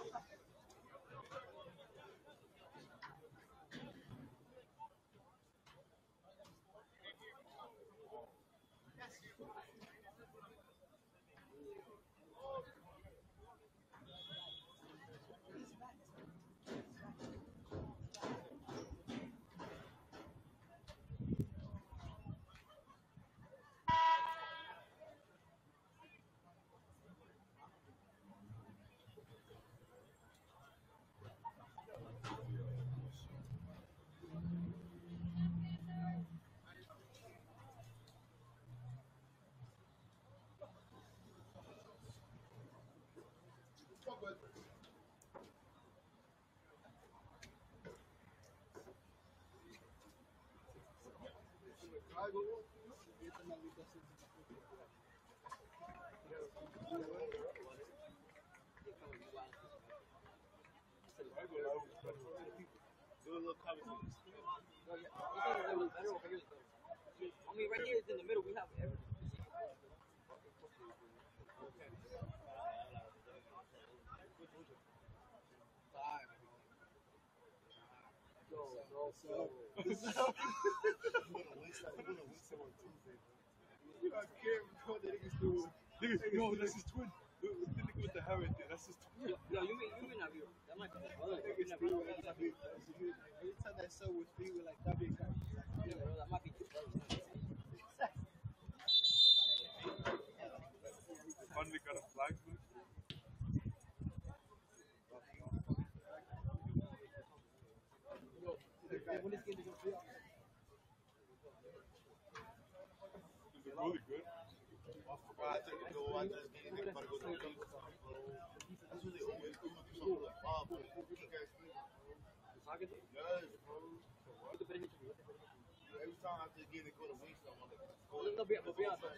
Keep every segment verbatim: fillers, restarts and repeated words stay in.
Do a little conversation. No, yeah. I mean, right here is in the middle. We have everything. So, I can't record that niggas do. Niggas, no, that's his twin. The nigga with the hair right there, that's his twin. No, you mean you mean not you? That might be the brother. Every time that show was free with like that big guy. Yeah, bro, that might be the brother. Finally got a flag, man. When this game is going to be on. Is it really good? I forgot to go watch this game. They're about to go to the game. That's what they always do. Do something like Bob. Yes, bro. Every time after the game, they go to Wingstop. I'm like, go to No, be honest. Be honest.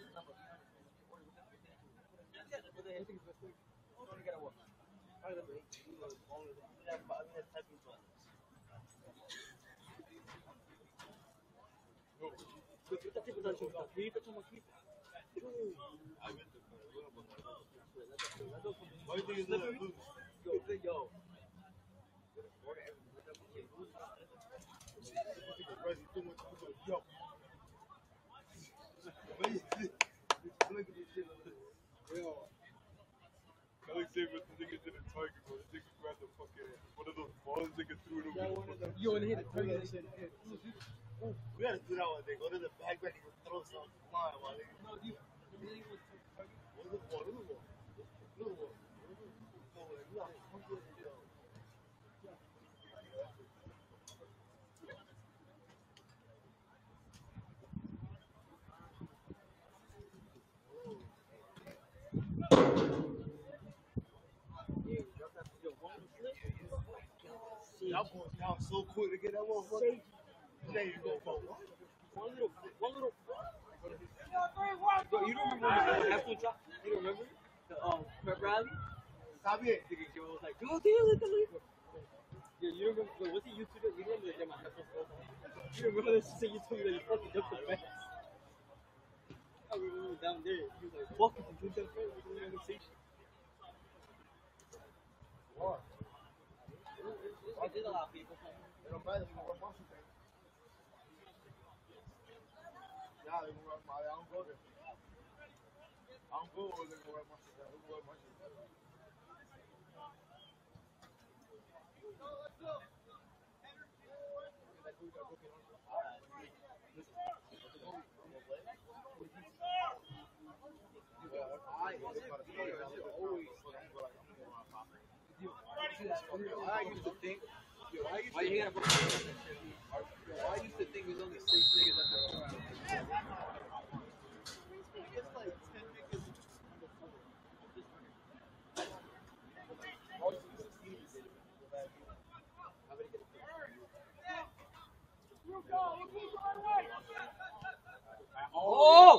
Why do you think it's lose? Yo. Yo. Alexander, the nigga did a target, bro. The nigga grabbed the fucking one of those balls, nigga threw it Yeah, over. one of them. You want to hit a target? We gotta do that one day. Go to the back back and throw some fly while they. No, you. Look at the ball. Look at the ball. Look at the ball. Y'all boys down so quick to get that motherfucker. There you go, bro. One little, one little. Bro, you don't remember when the half drop? You don't remember the um prep rally? Stop it. Nigga was like, go deal it, delete. Yeah, you remember? Bro, what's the YouTuber? You remember the my half You remember this shit you told me that you fucking jumped the fence? I remember down there. He was like, fuck if you jump the fence. We don't even see. What? I did a lot of people. They don't matter if you wear muscle things. Yeah, they wear my, I don't go there. I don't go over there to wear muscle things. They wear muscle things. I used to think, yo, I used Why to you gotta put yo, I used to think it was only six niggas at the restaurant. It's like ten niggas on the floor. All you see is sixteen niggas. How many get a Oh!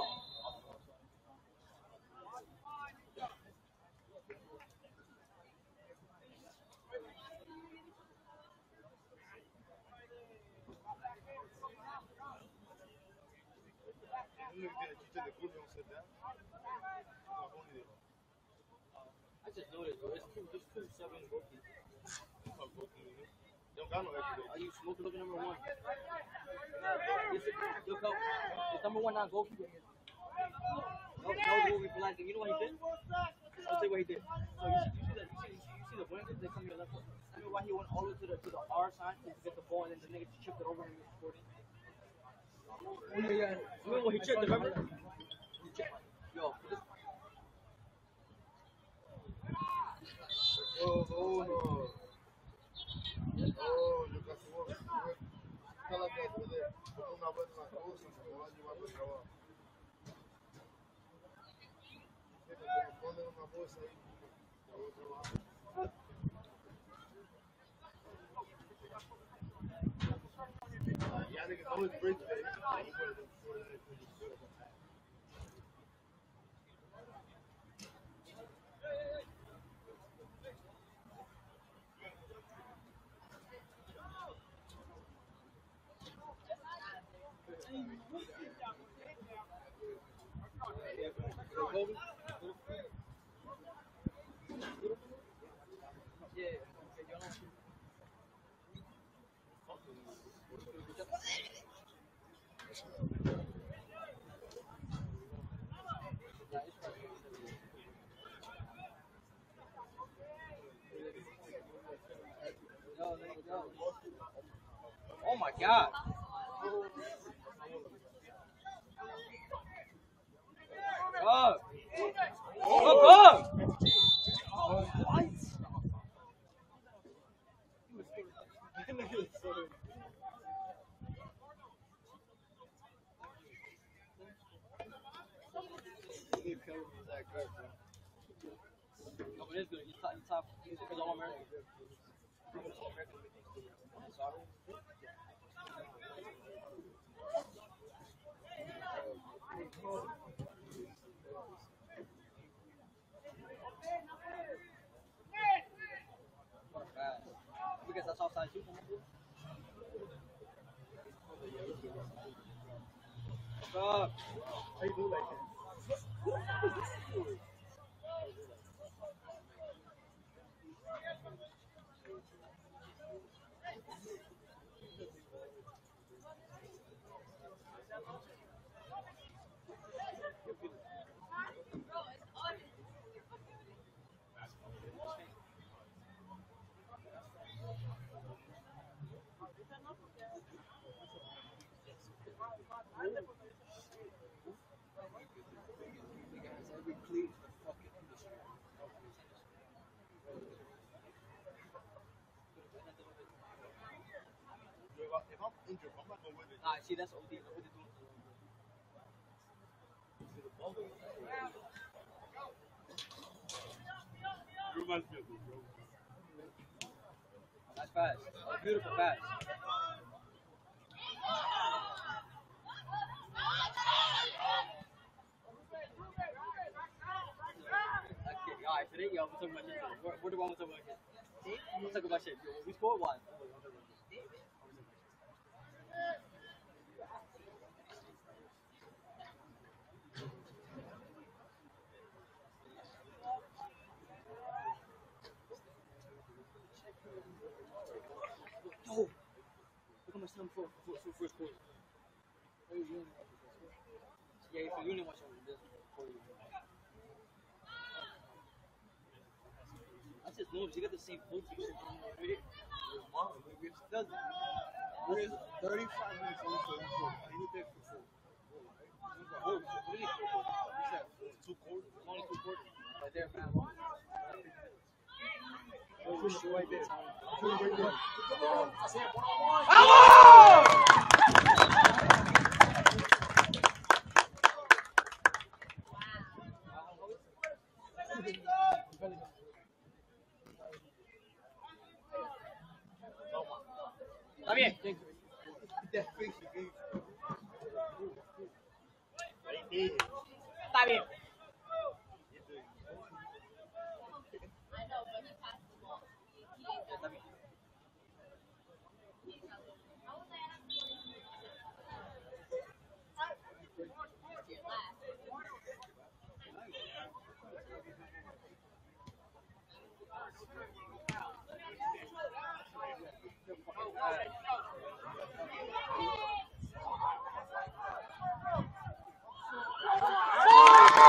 You look at it, you take the food and sit down. I just noticed, bro. It's two, there's two seven goalkeepers. They don't got no extra. Are you smoking looking number one? This, look up. It's number one non goalkeeper. No, no movie for like, you know what he did? I'll tell you what he did. So you see, you see the you see, you see the blankets that come to your left. I mean, why he went all the way to the to the R sign to get the ball, and then the nigga just chipped it over him and scored it. Yeah, yeah. You remember when he chipped it? Remember? He chipped. Yo, this. Oh, oh, no. Oh, yo casi voy. Está la que puede poner una vuelta en la cosa y me va a llevar al trabajo. Me ponen una bolsa ahí. Yo voy a trabajar. Ya de que todo es bridge, Oh my God. Up. Up, up. What? No, but it's good. He's top. He's top. He's all American. Sorry. Because that's outside too. Stop. How you do like that? If I'm injured, I'm not gonna win it. Nah, see, that's O D. What they doing? You reminds me of this, bro. That's fast. Beautiful pass. Alright, today, yo, we're talking about shit. Where, where do I want to talk about shit? We're talking about shit. Yo, we scored one. Yo, look how much time for, for, for first quarter. Yeah, for union watch over this for you. I just noticed you got the same post shit on right here. Does it? We're thirty-five minutes on for one quarter. I need that for four. Oh, what is it? What's that? Two quarters. Only two quarters. Right there, man. Oh, shit, right there. Right there. Está bien. Está bien.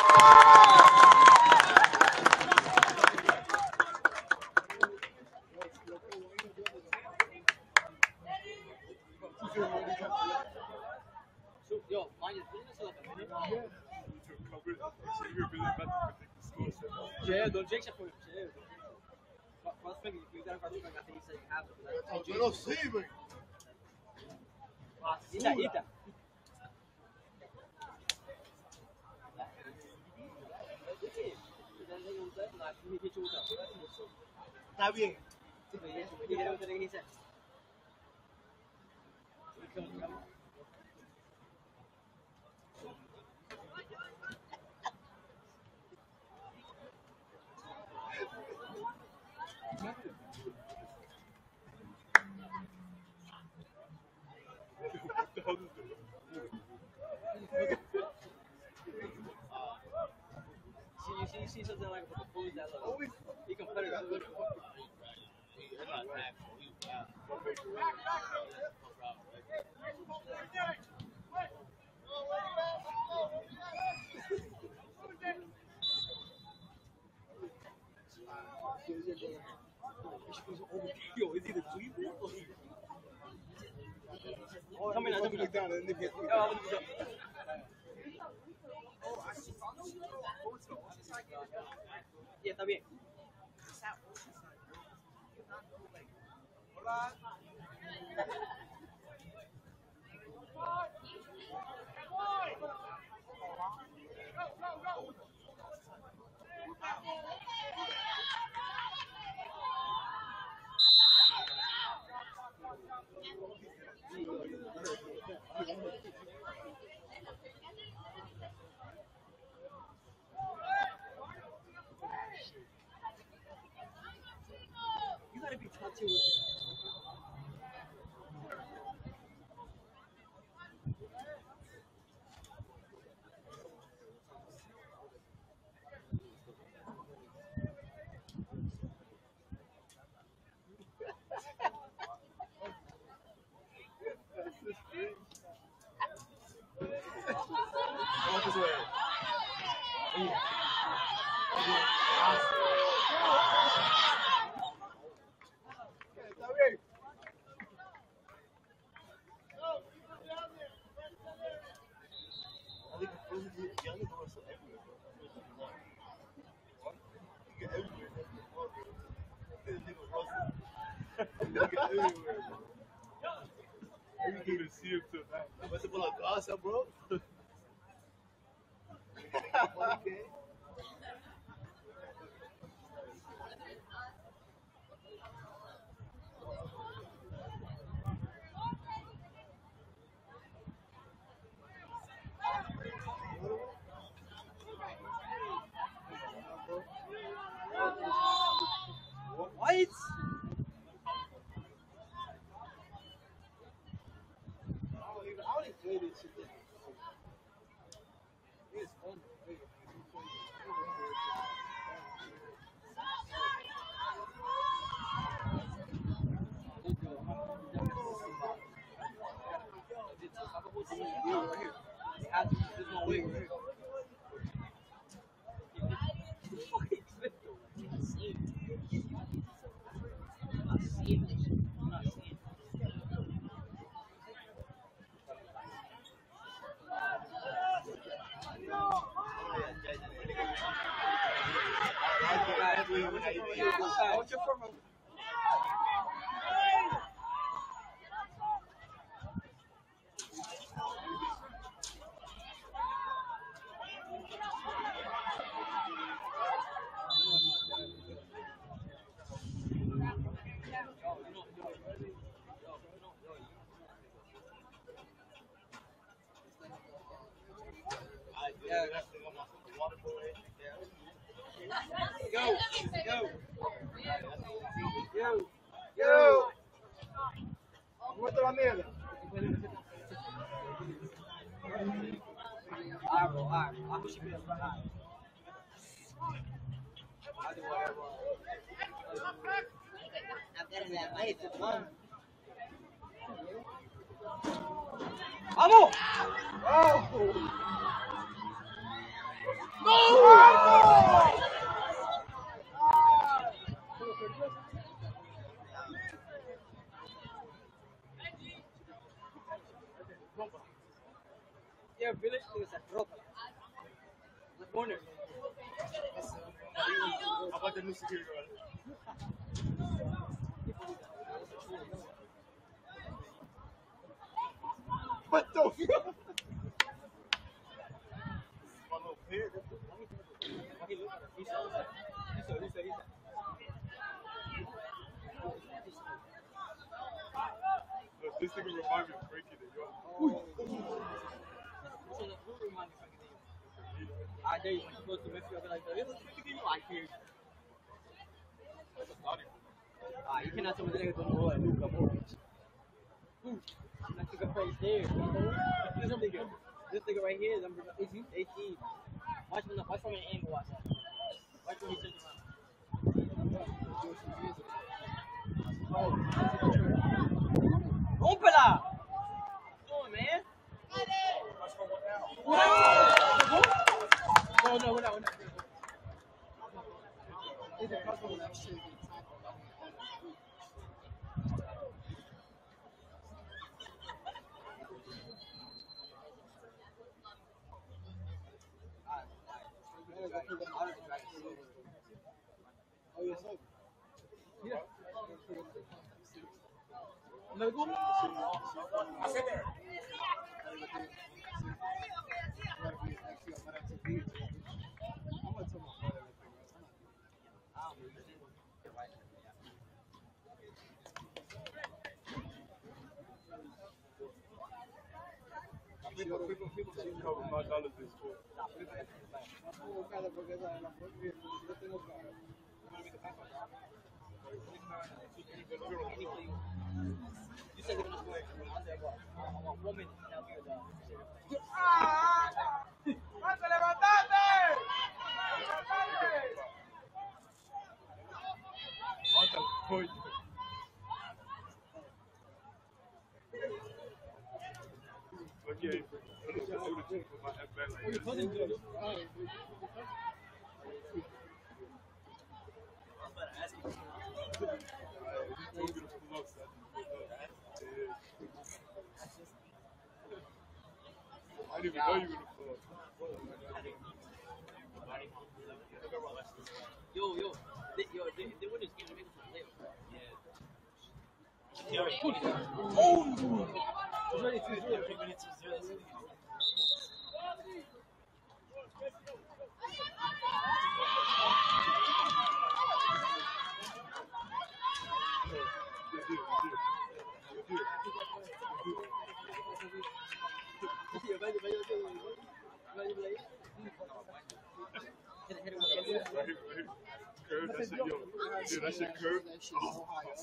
Yo, mine is business like a minute. Yeah, don't jinx it for you. Cross finger, you got a cross finger. I think he said you have it. Eu não sei, velho. Eita, eita. Tá bem. You see, you see something like with the food that look, you can put it to it. Yo, is he the tweet or he? Come in, come in. Look down and then get Yeah, está bien. You gotta be touchy with it. Everything to see him to that. Vai ser pela caça, bro. Okay. What? I don't even play this shit. It's fun. There's no way. What's your form of? Yeah. Go, go, go, go. Muestra la mierda. Alright, bro, alright. I'll push you in. Alright. I'll do whatever. I'm getting that money to fun. Vamos! Oh! Yeah, village is a drop. The corner. How about the new security guard? What the fuck? My little pig. He looked at it. He said, he said, he said, he said. Look, this nigga remind me of Frankie the Young. I dare you when you go to Mexico, I'll be like, this is fifty I hear you. Ah, you cannot tell me the nigga don't know Luca Modric. That nigga right there. This nigga, this nigga right here is number eighteen. eighteen. Watch from the, watch from an angle. Watch that. Watch when he turns around. Oh. Rómpela! Come on, man. No, no, we're not, we're not. It's a couple of shit. Oh, yes, sir. Yeah. No go? I said there. People, people, people see how five dollars is for. You said they're gonna score. I said what? I want one minute. That'll be your dog. Point. Okay, my head back like this. I didn't even know you were gonna pull up. Yo, yo, they, yo, they, they win this game to make it to the playoffs. Yeah. Oh! It's already two zero. Curve, that shit, yo. Dude, that shit curve. Oh.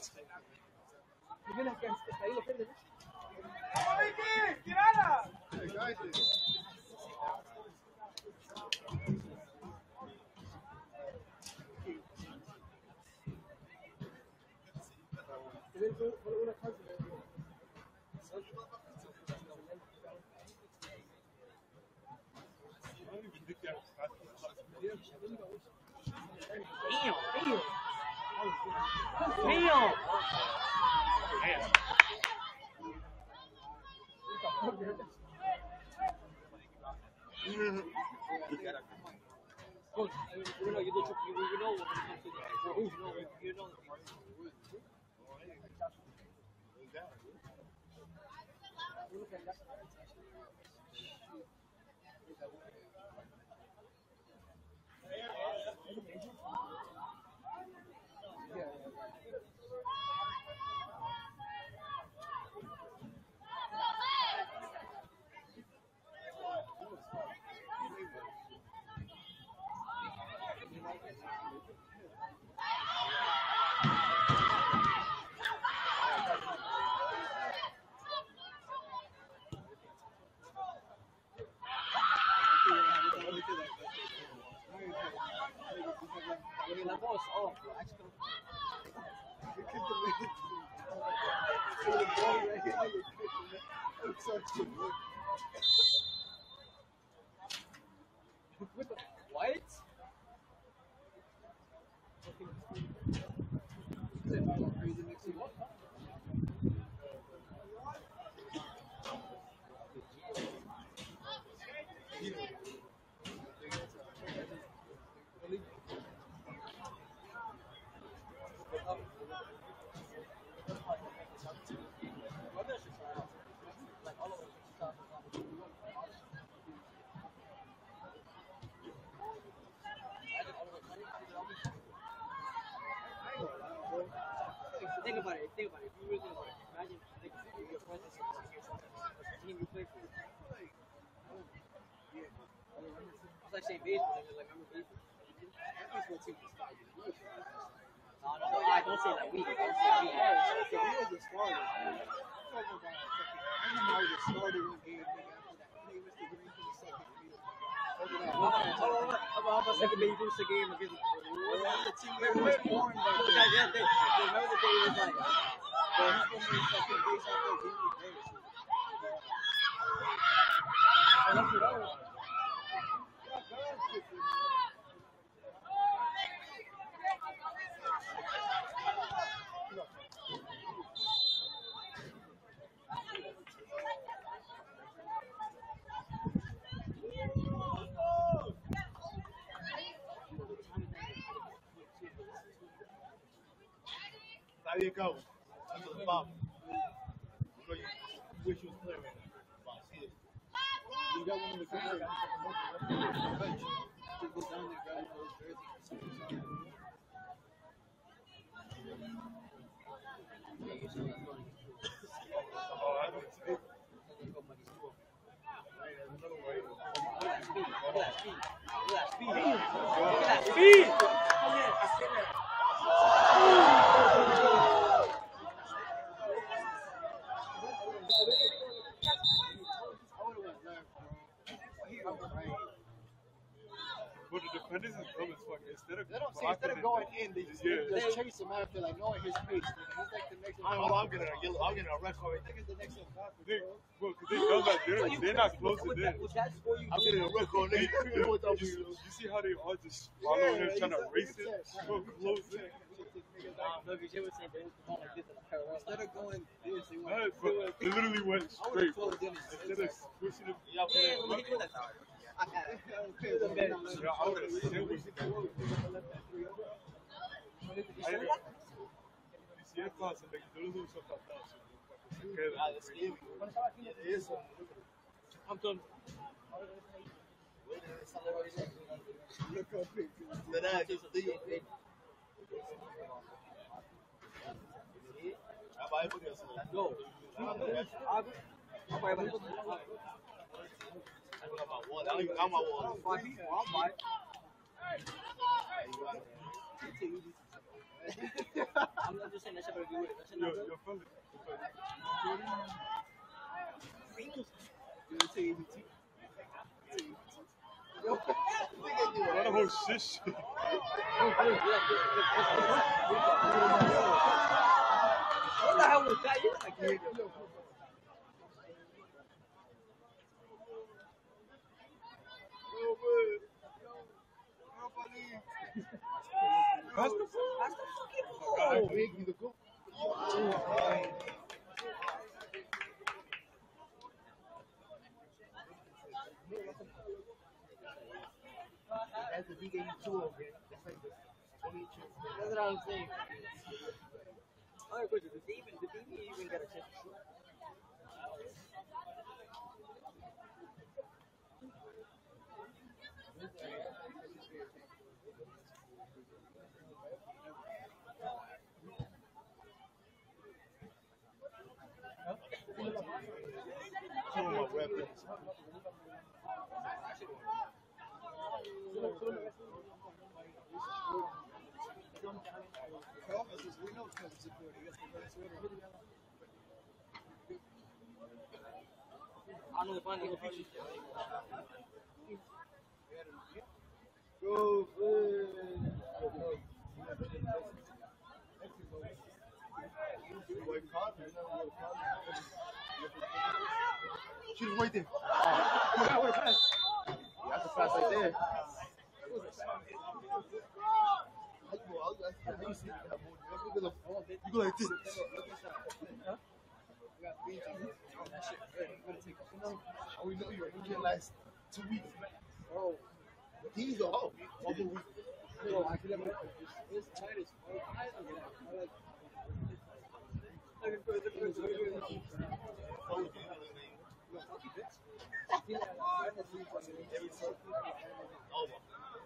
Damn, damn. Damn. Coach, you know, you know, you know what comes to the you know, you know. La voz off. about it. Think about it. If you really think about it, imagine like if your friend is a team you play for. It's like saying baseball. Like remember baseball? Baseball team was five years. No, no, no. I don't say like we. Don't say we. He was a starter. I'm talking about I remember I was a starter one game. After that, they missed the green for the second. How about second base boost the game against the team that was born back then. yeah, they, remember the day it was like, Well, he's going to be second base after he was there. And that's what I was. There you go. Under the bottom. You know, you wish you was playing right now. Wow, see it. You got one of the guys that bench. To go down there, grab those jerseys. Oh, I don't see it. Speed! But the defenders is dumb as fuck. Instead of They don't see, instead of going in, they just, Yeah. just chase him after, like, knowing his pace. He's like the next I don't know, I'm getting a yellow, I'm getting a red card. I think it's the next one. They, well, cause they know that they're, they're not closing Was in. that, was that score you I'm getting a red card. Nigga, you know what I'm You, doing? you see how they all just follow him, trying to race it, go close it. Nah, no, because you were saying they was going like this in the parallel. Instead of going this, they No, went. bro, they literally went I would have straight. closed in. Instead of pushing it, Yeah, Yeah, when he did that. yeah, I would have said it was. Si es fácil, de que tú lo usas para atrás, se Ah, queda. it's scary. It is. I'm done. That ass is big. Ah, vai, porque eu sou. Go. I'm sorry about this. I got my wall. I don't even got my wall. I'm fine. I'm not just saying that shit better be with it. That shit Yo, not good. yo, fellas. Why the whole shit shit? What the hell was that? You like here. That's the That's the fucking ball. Big, you the go. That's the D K two over here. That's like the twenty chips. That's what I'm saying. Alright, question. Did they even, did they even get a chance to shoot? Two of my weapons. I know the final go future. Go, She was right there. That's a pass right there. You go like this. Oh, we know you're in the last two weeks. Oh, These are oh, one more week. no, I can never. It's tight as fuck. I like.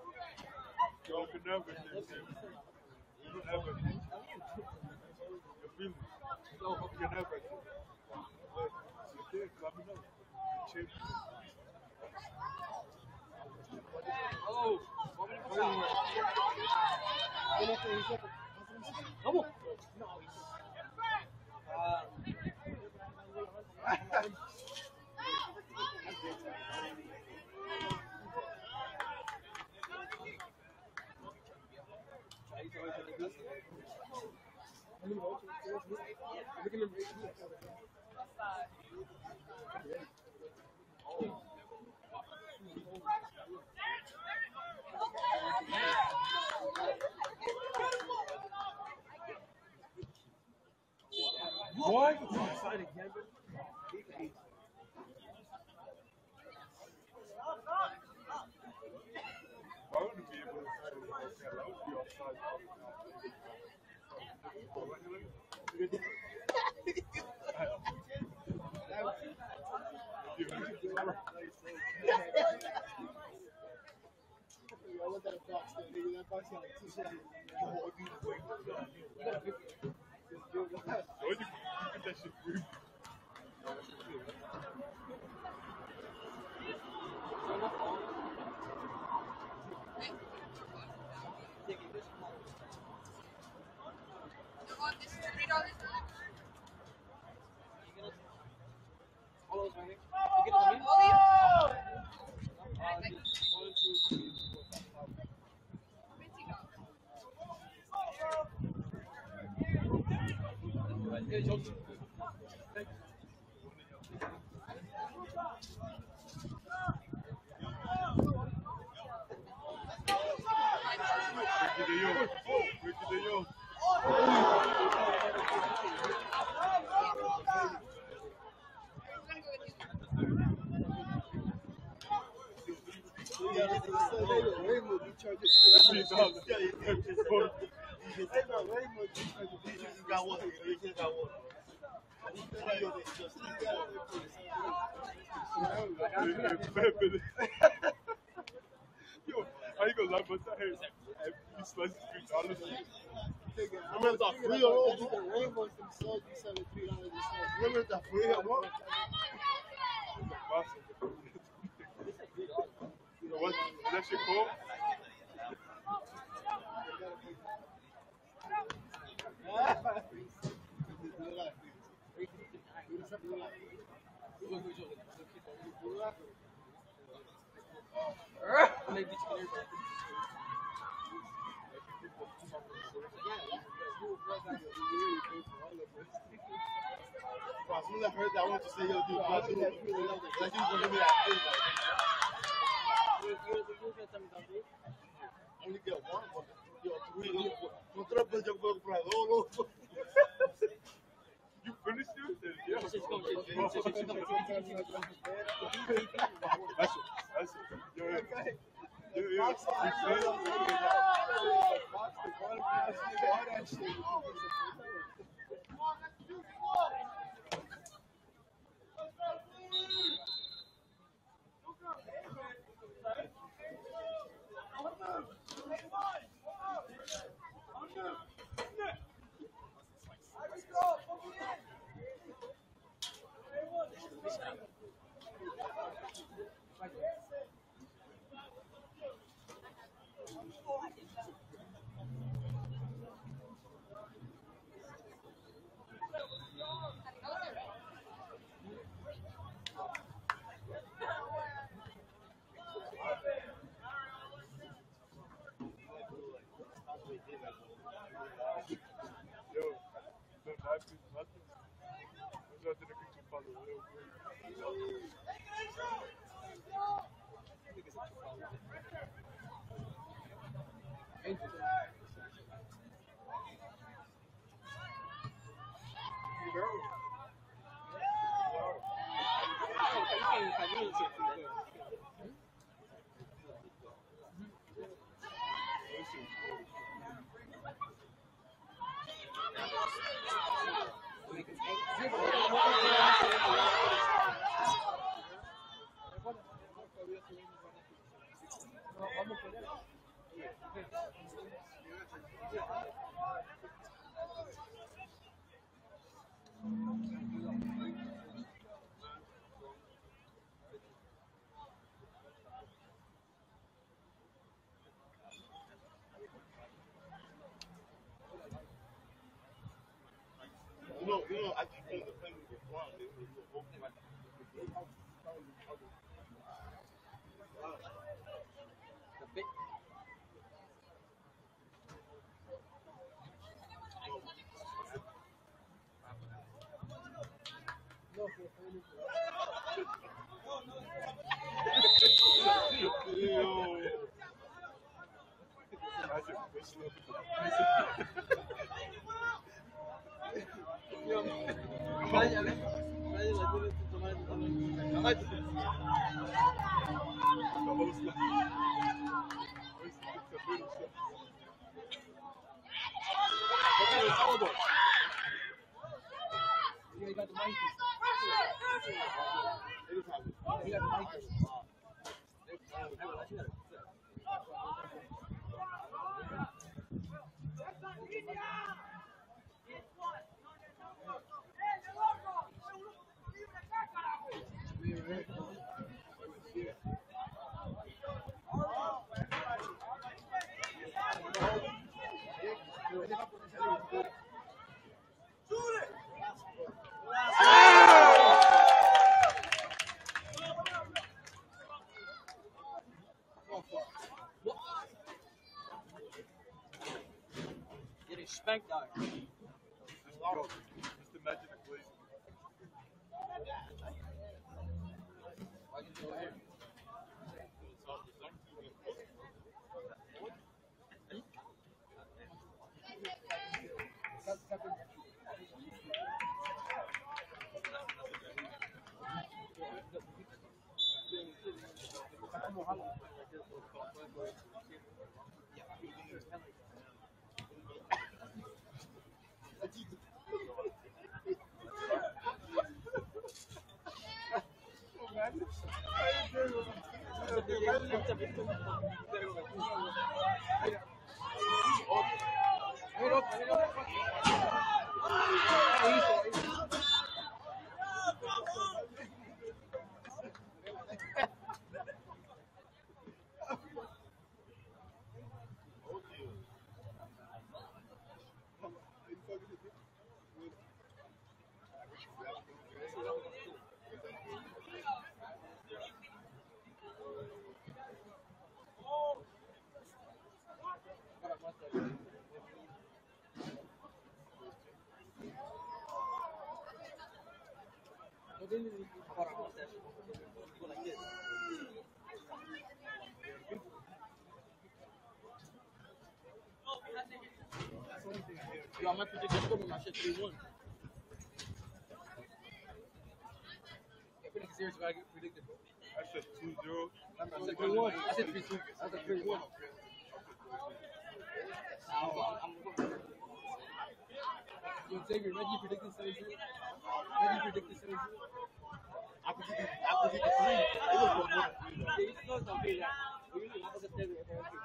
You can never. You can never. feelings. No, hope you're never. Okay, let me know. Chip. Oh, vamos. Ah, What? I wouldn't be able to say that. I would be offside all the time. I want that box there, nigga. That box got like two seconds. Told you, you get that shit free. all those right here. You get them here? Uh, one, two, three, four, five, five. Hey, Joseph. Thanks. Ricky de Jong. Ricky de Jong. Raymond be charging Three dollars. You just got one. You just got one. Yo, I ain't gonna lie, but I heard he sliced three dollars. Remember the free or the Rainbows themselves be selling three dollars a set. remember the free or what? What? Is that shit cold? As soon as I heard that, I wanted to say, yo, dude, I do that. Like, you gonna give me that free, only get one, but yo, three, no tres, yo puedo comprar dos, You finished it? Yeah. Just go, just- just- just- just- just- That's it. That's it. Yo, yo. Yo, yo. You said yo, no knife is nothing. There's nothing to get you follow real quick. You know, you know, I keep on the thing with Ron. They were open like The big. Yo. Imagine this little Yo, imagine, imagine like doing it to tomar el tamaño. Imagine. the whole stuff. It's a little stuff. Look at his elbow. Yeah, he got the mic. He got the mic. Getting spanked out. Just imagine a glaze. Why did you go here? Then you go like this. Yo, I might predict the score with my shit three one. Yeah, pretty serious if I get predicted. I said two zero. I said three one. I said three two. I said three one. I'm going. Yo, Xavier, Reggie predicted seven zero. Reggie predicted seven zero. I predicted, I predicted three. It was one more. Yeah, you know it's okay. We usually have a seven every week.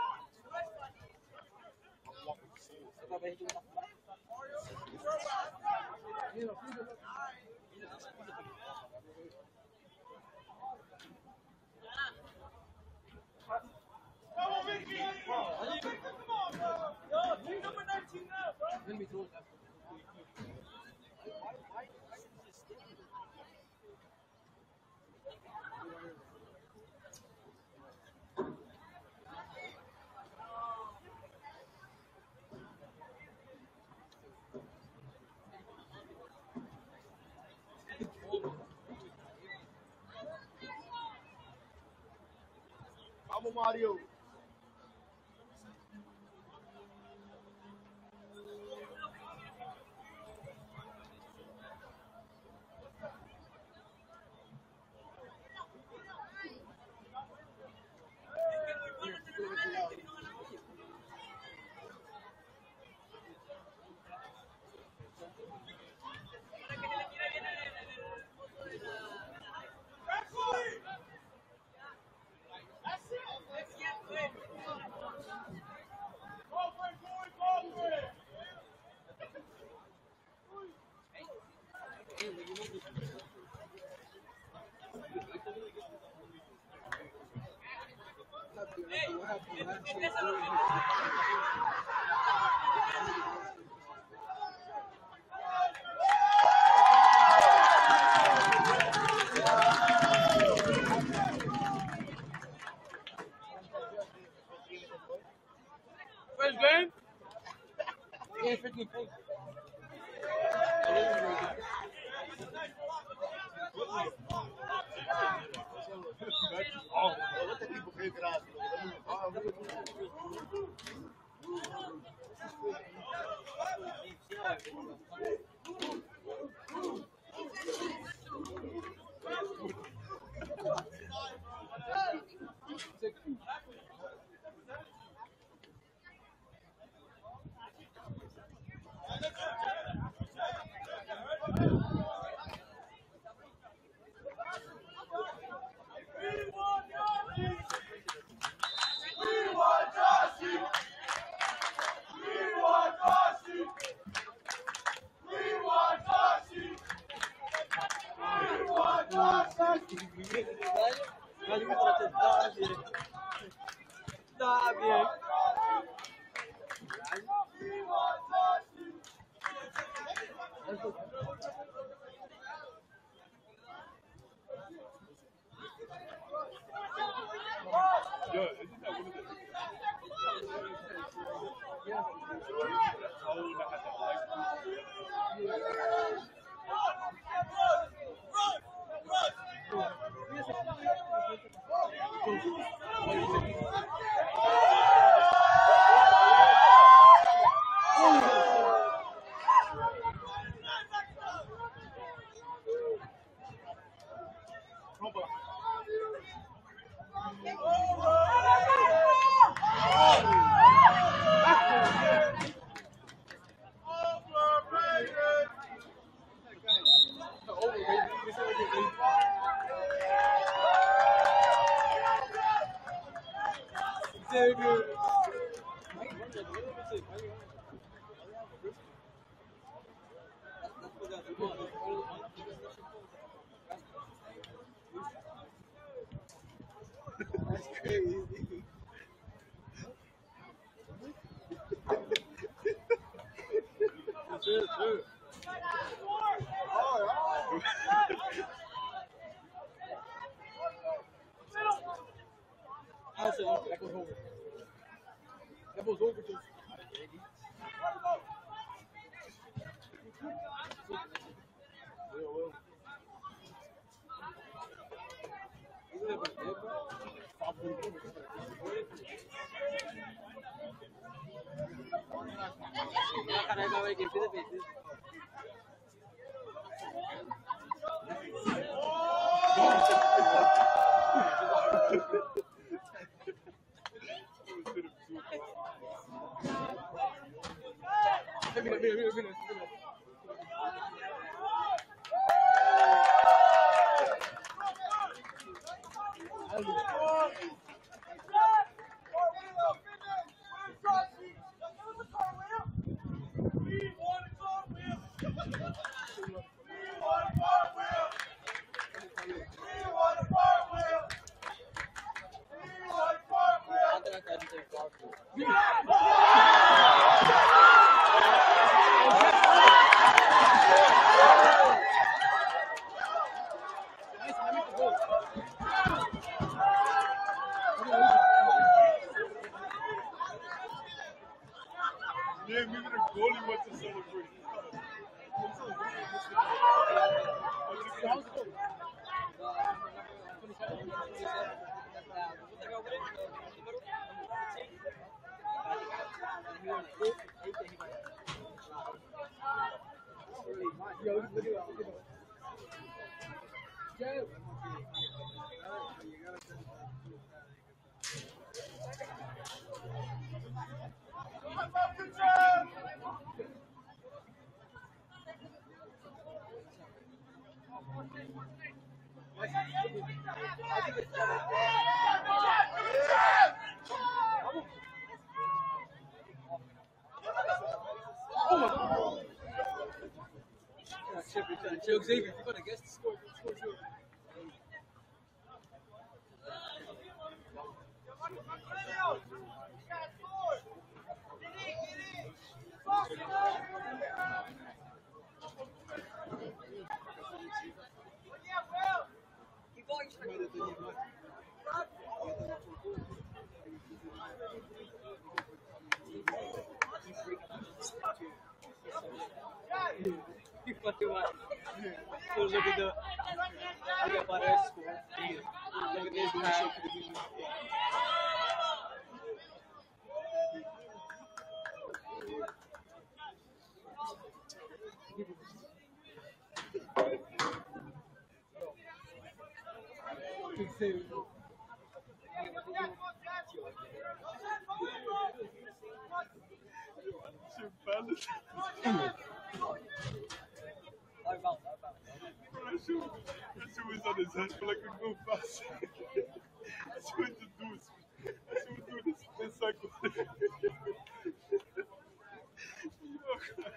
Vamos, Mario. First game? Yeah, fifteen points. Oh, let the people figure it out. Tá bien. Yo, isn't that one of the Yeah. oh, that had that light blue? That's crazy. Sure, sure. I'll say that goes over. That goes over just. Mira, mira, mira, mira. Yeah, maybe the goalie went to celebrate. Chill, Xavier, you're gonna guess the score. Score, score. fucking like, so look at the, look at my their score. Look at this guy. Shit, fellas. Bro, that shit, that shit was on his head for like a good five seconds. That shit was the deuce. That shit was doing this spin cycle. Yo,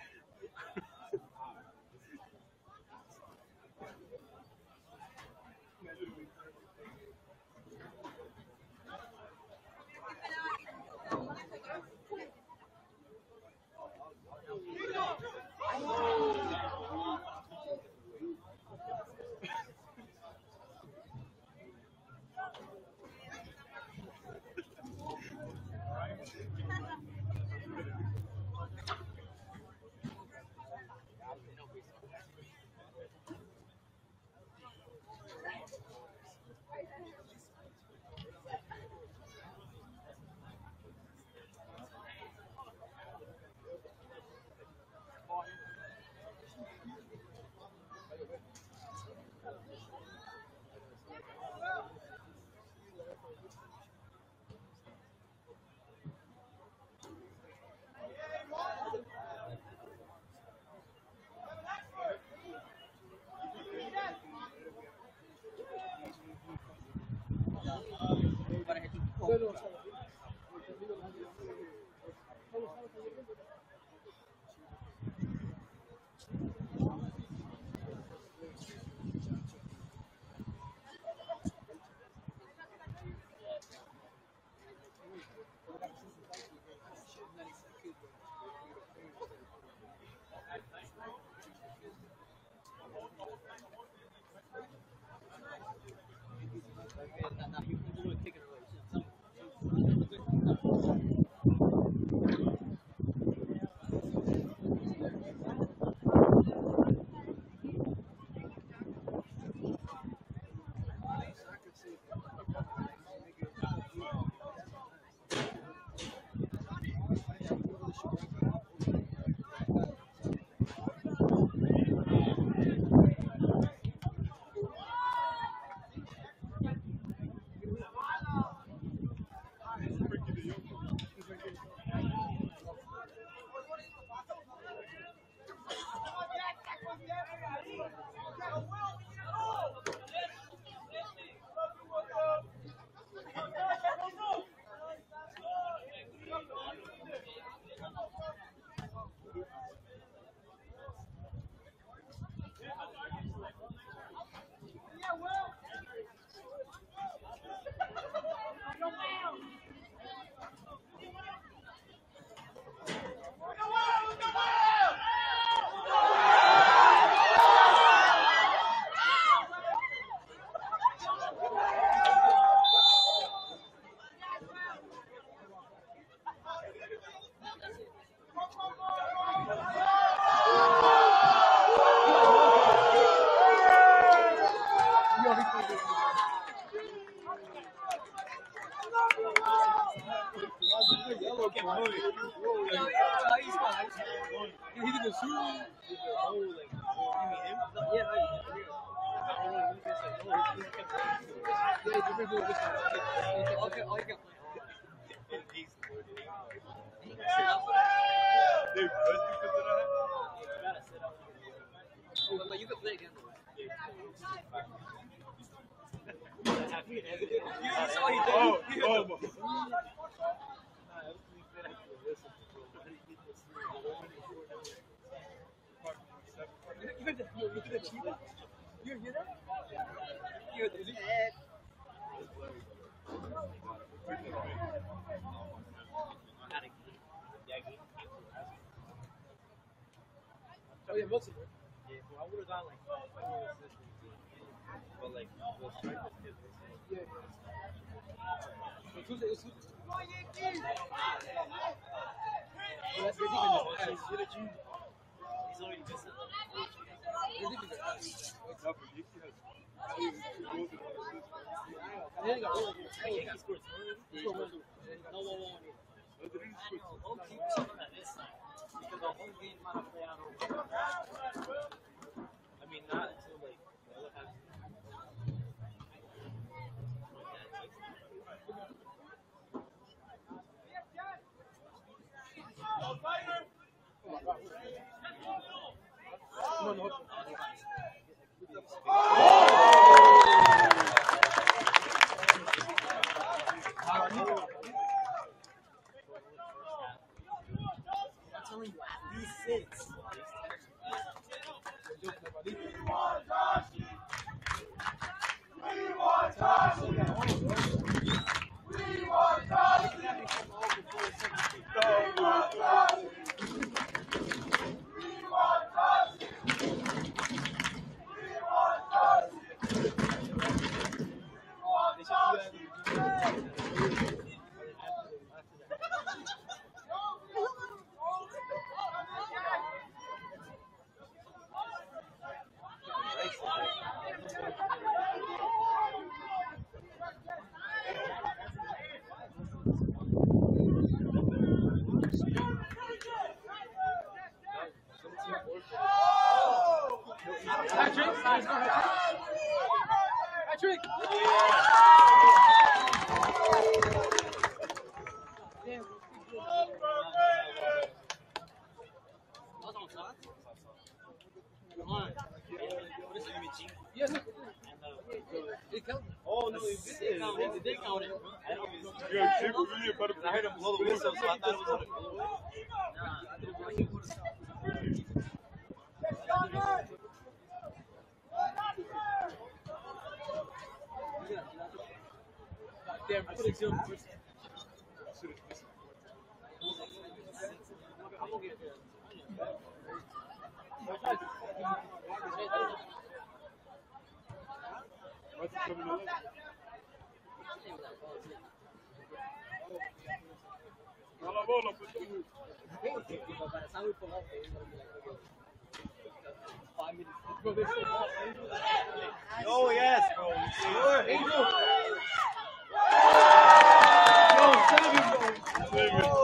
Oh, oh, my. You hear that? You hear that? Oh yeah, most of it. Yeah, so I would have gone like five years this week. But like, we'll strike this kid. Yeah, yeah. So Tuesday, it's Tuesday. Well, that's even just nice. Oh no, it did. It did count it. Yeah, Jake was really about to I heard him blow the whistle, so I thought it was gonna blow. Damn, I could have killed him first. I'm gonna get there. What's coming up? A la bola, pues. Oh yes, bro. Sure. Angel. Yo, seven, bro. Seven. Oh.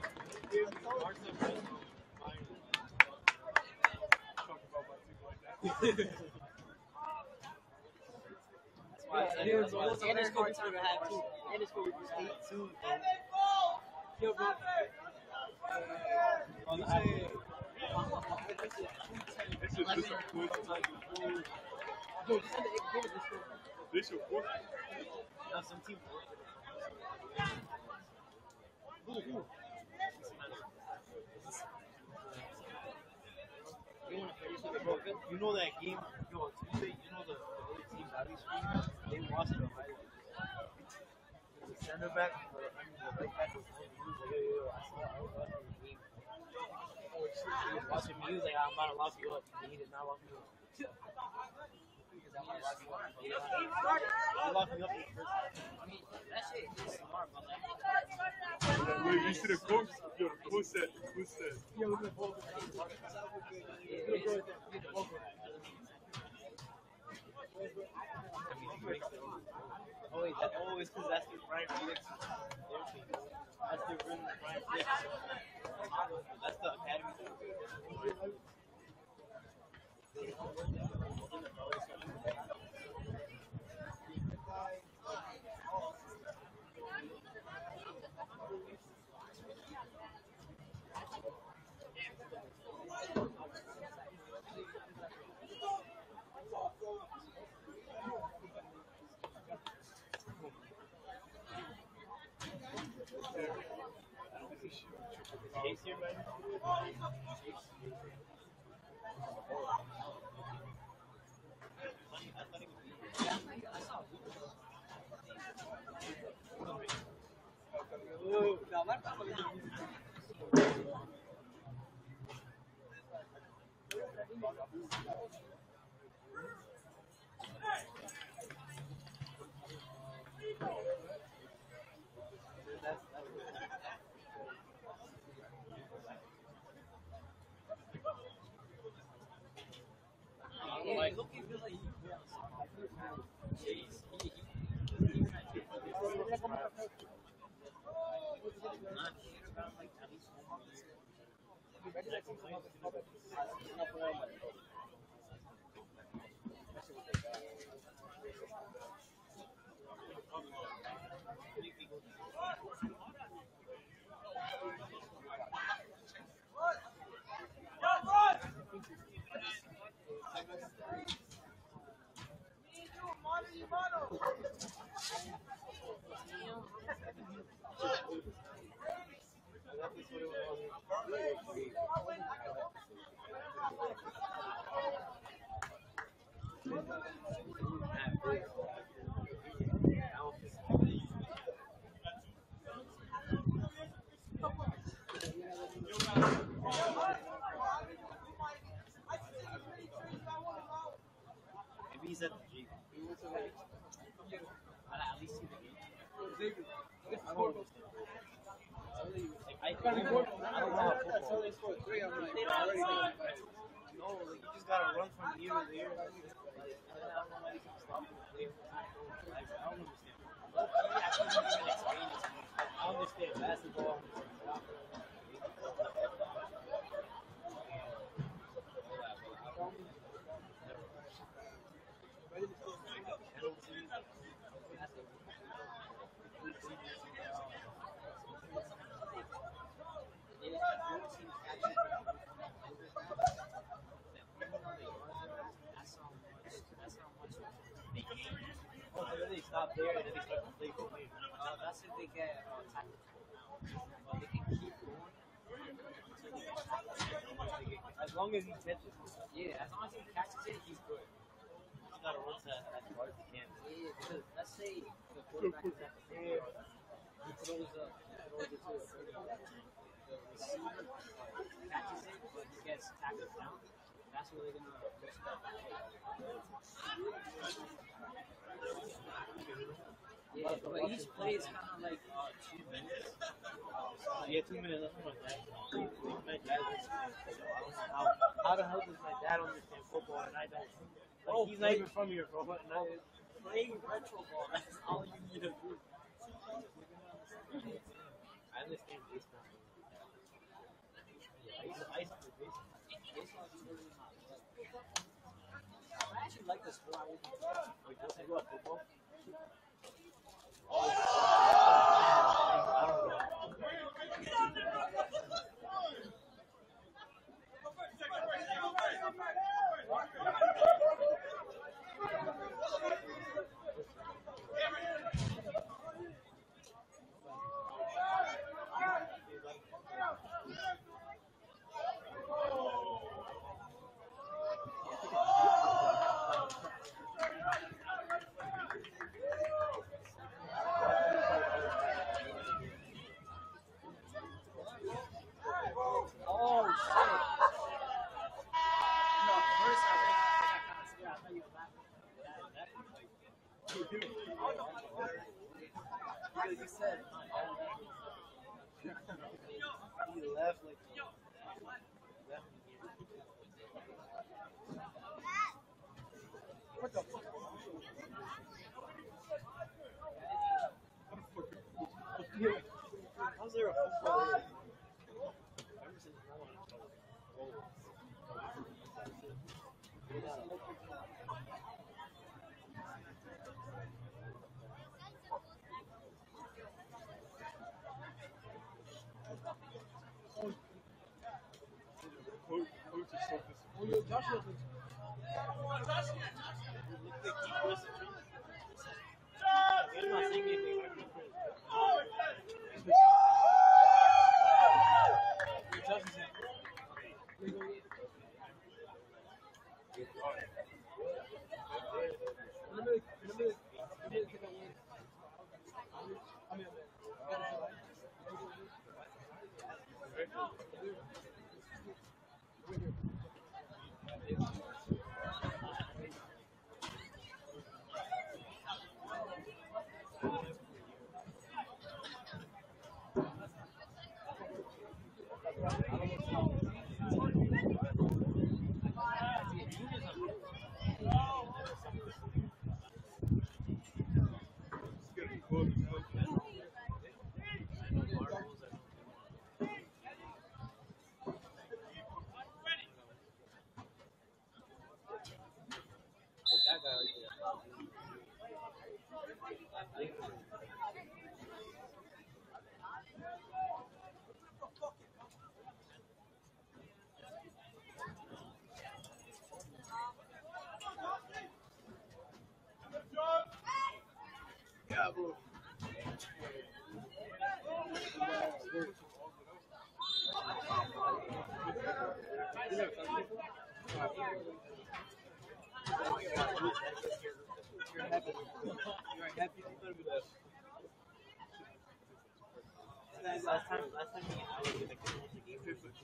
And it was almost and his score two had two. And his score was eight two. Yo, bro. On the high. This is disappointing. Yo, just send the eight game of this score. This your fourth. No, some team four. Ooh, ooh. You want to finish with it, bro? You know that game? Yo, on Tuesday, you know the, the other team body screen? They lost the highlight. The center back, or I mean the right back was like, yo, yo, yo, I saw I was watching the game. He was watching me, he was like, I'm about to lock you up. And he did not lock me up. He locked me up in the first half. I mean, that shit is smart, but like. Wait, you see the coach? Yo, the coach said, who said? Yo, look at both. Oh wait, that, oh, it's because that's the Brian Felix. That's the real Brian Felix. That's the academy. Chase here, man. Maybe he's at the G. At least see the game. I don't understand. I, I, I don't know how football is. No, like you just gotta run from here to there. Like, I don't know how you can stop it. Like, I don't understand. I can't even explain this. I understand basketball. They stop there and then they start to play for me. Uh, that's if they get uh, tactical now. But they can keep going until they get tactical. As long as he catches it. Yeah, as long as he catches it, he's good. You just gotta run to as hard as you can. Yeah, because let's say the quarterback is at the field, he throws up, throws it to the the receiver, catches it, but he gets tackled down. That's where they're gonna push that. Yeah, but each play is kind of like uh, two minutes. Uh, yeah, two minutes. That's not that. My dad understands football. I don't know how. How the hell does my dad understand football and I don't? Like, oh, he's not even from here, bro. But no, playing retro ball. That's all you need to do. I understand baseball. Yeah, I used to, I used to play baseball. Baseball is really not. I actually like the sport. I would do. Wait, does he go at football? You said he left like left what the fuck? How's there a football here? Coach, coach is so Oh, yo, Josh was I'm not saying anything. Last time, last time we I was in the game.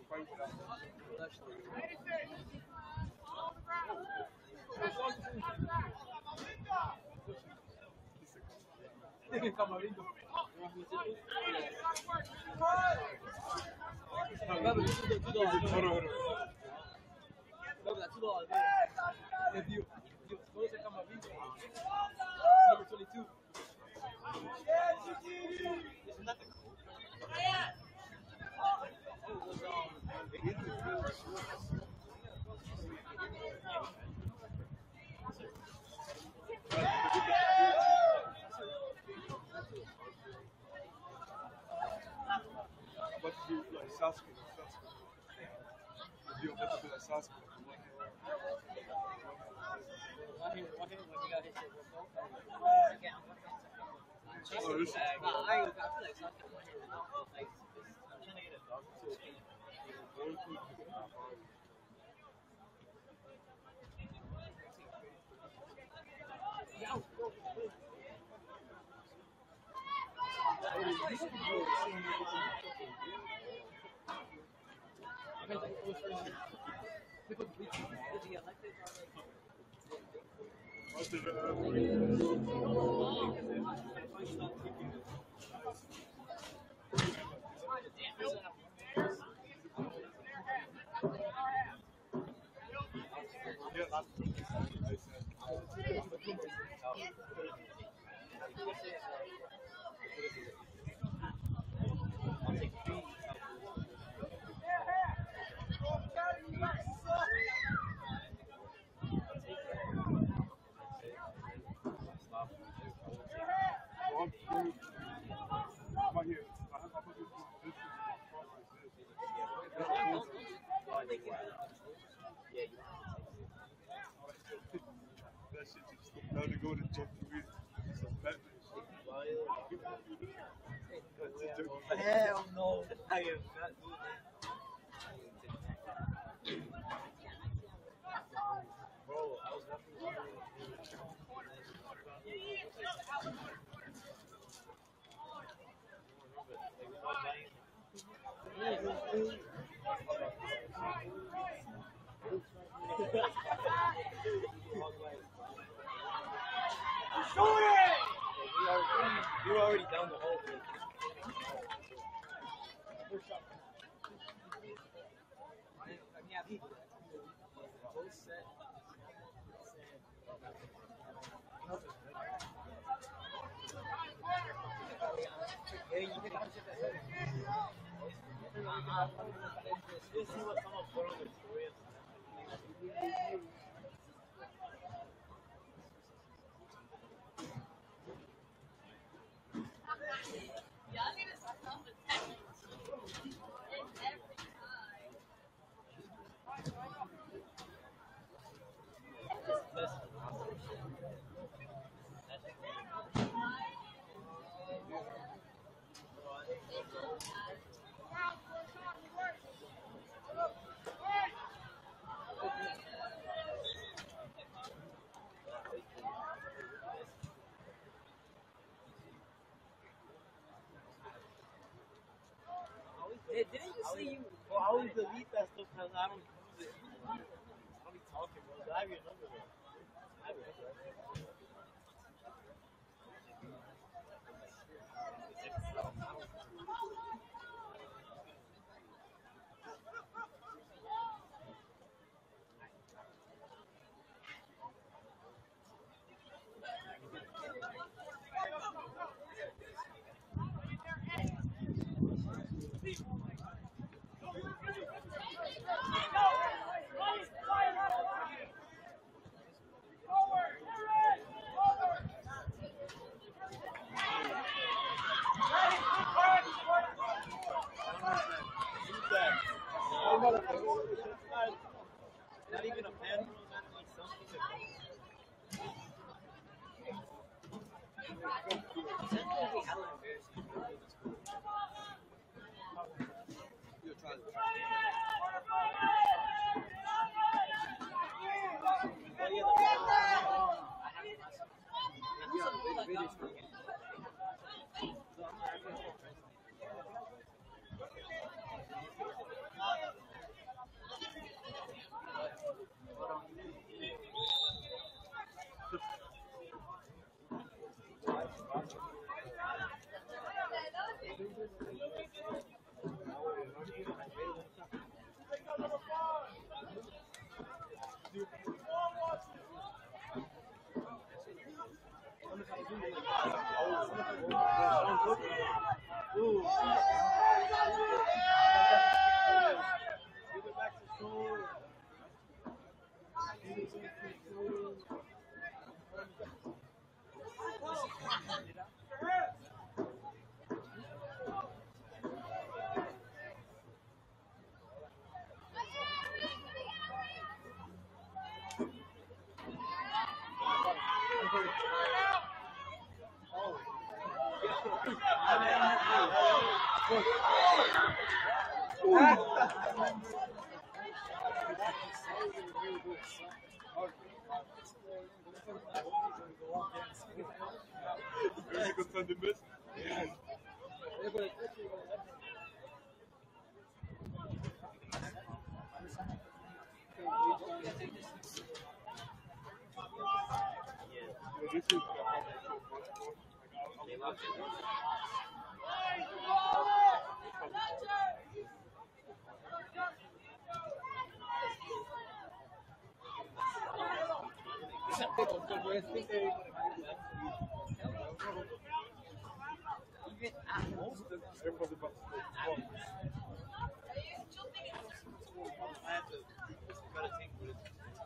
What do you like Sasuke? You don't have to be like Sasuke. Oh, this is What's the, that shit just now to go to jump to it. Some Batman shit. Hell no, I am not doing that. Bro, I was definitely you were already down the hole. Hey, didn't you say you? Well, I always delete that stuff because I don't use it. I don't be talking, bro. I have your number, though. I have your number. Not even a pen, not like something. Essentially, hella embarrassing. Really good Sunday miss. Yes. Yeah, this is everybody but I have to meditate with it.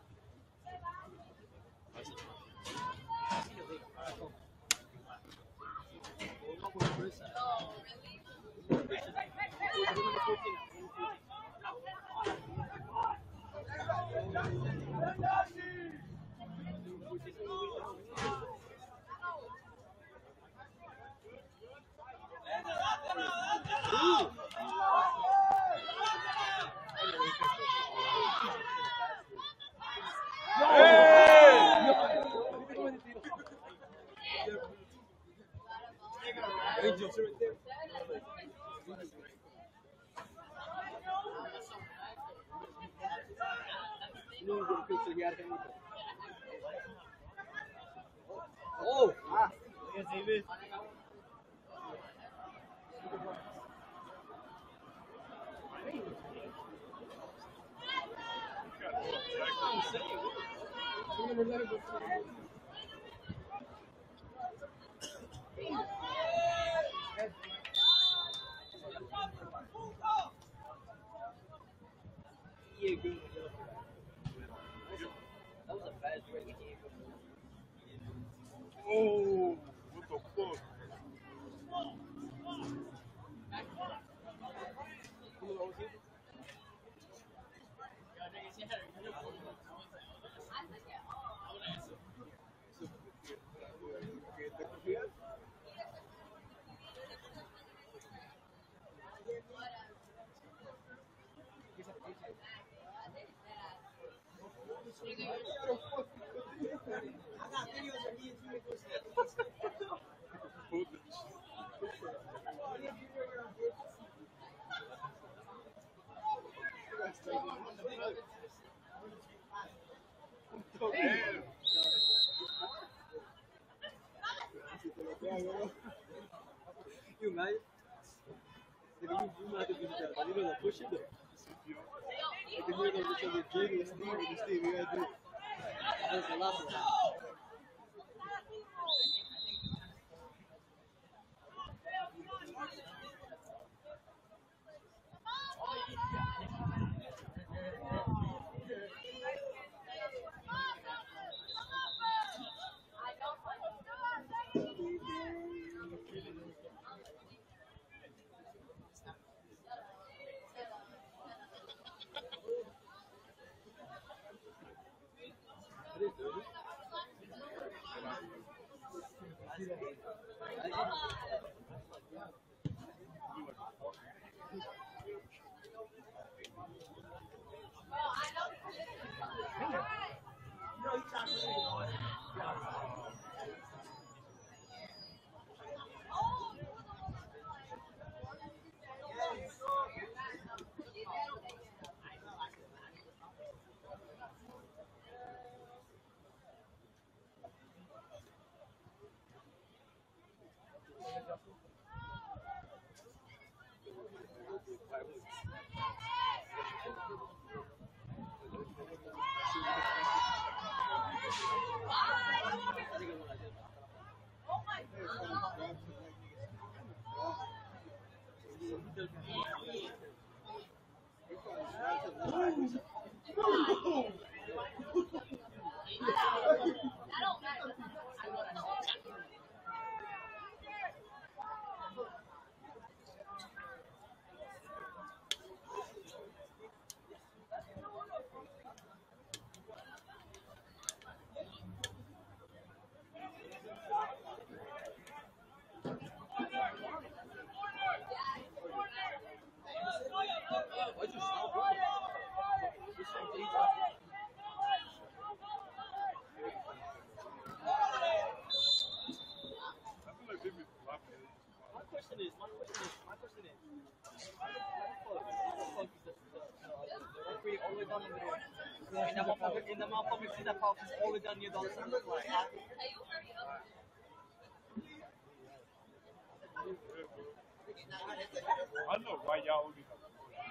Oh! Ah! Yes, David. Yeah, good. That was a bad break game. oh, what the fuck? Damn. You imagine? If you do not have been there, but you know, push it though. I can hear them each other jiggling, Steve, and Steve, you gotta do it. That's the last one. In the motherfucker, in the motherfucker, see that pouch is all the way down near the other side of the flag. I know why y'all only have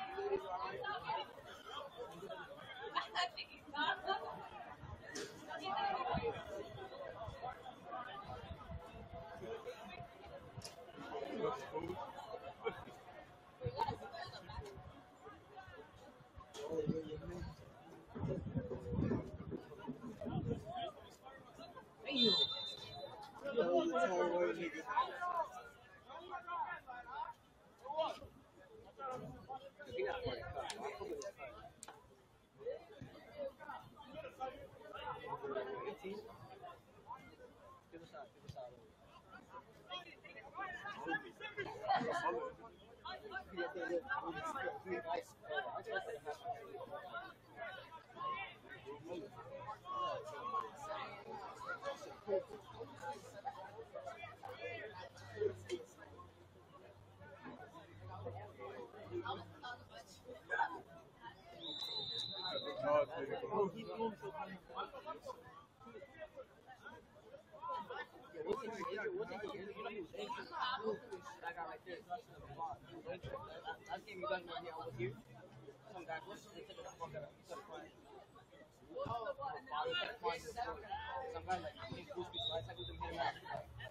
Last game you guys were here, I was here. Some guy was they took the fuck out. He started crying. He started crying. Some guy like he was his right side with him hitting out.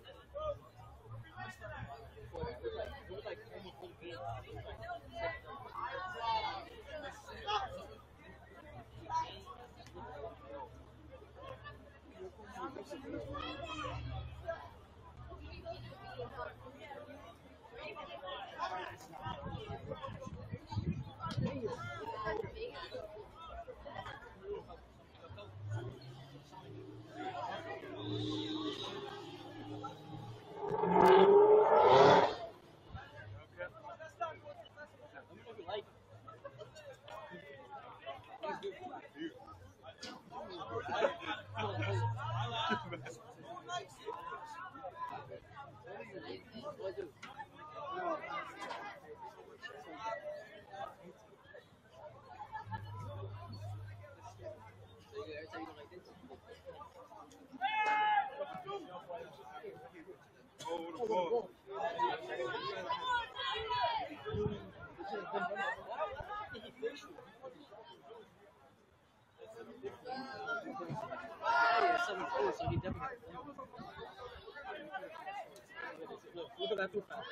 It was like it was like almost full game. So he definitely look at that too fast.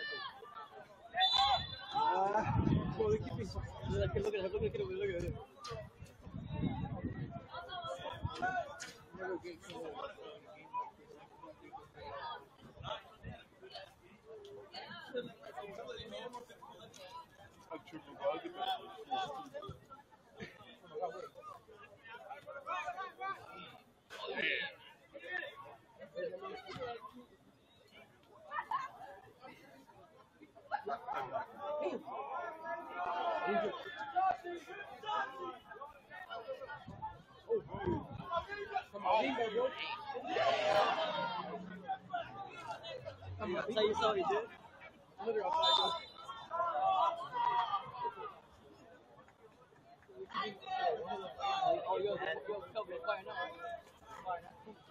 Ah, well, look at this. Look at look at look at it. Look at it. Never get a triple bug. Come on, tell you so he did. Look at outside. Oh, yo, yo, Kelvin, fire now. Fire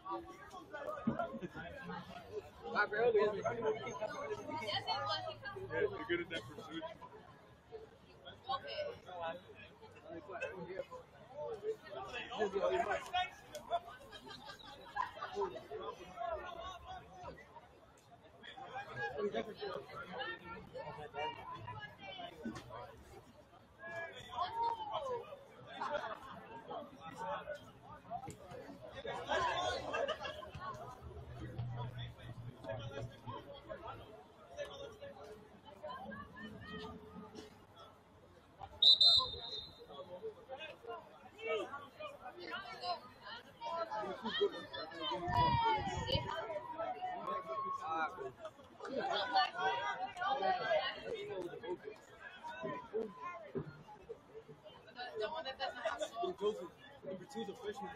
now. My bro, we have to keep Yeah, you're good at that pursuit. Okay. Number two is a freshman.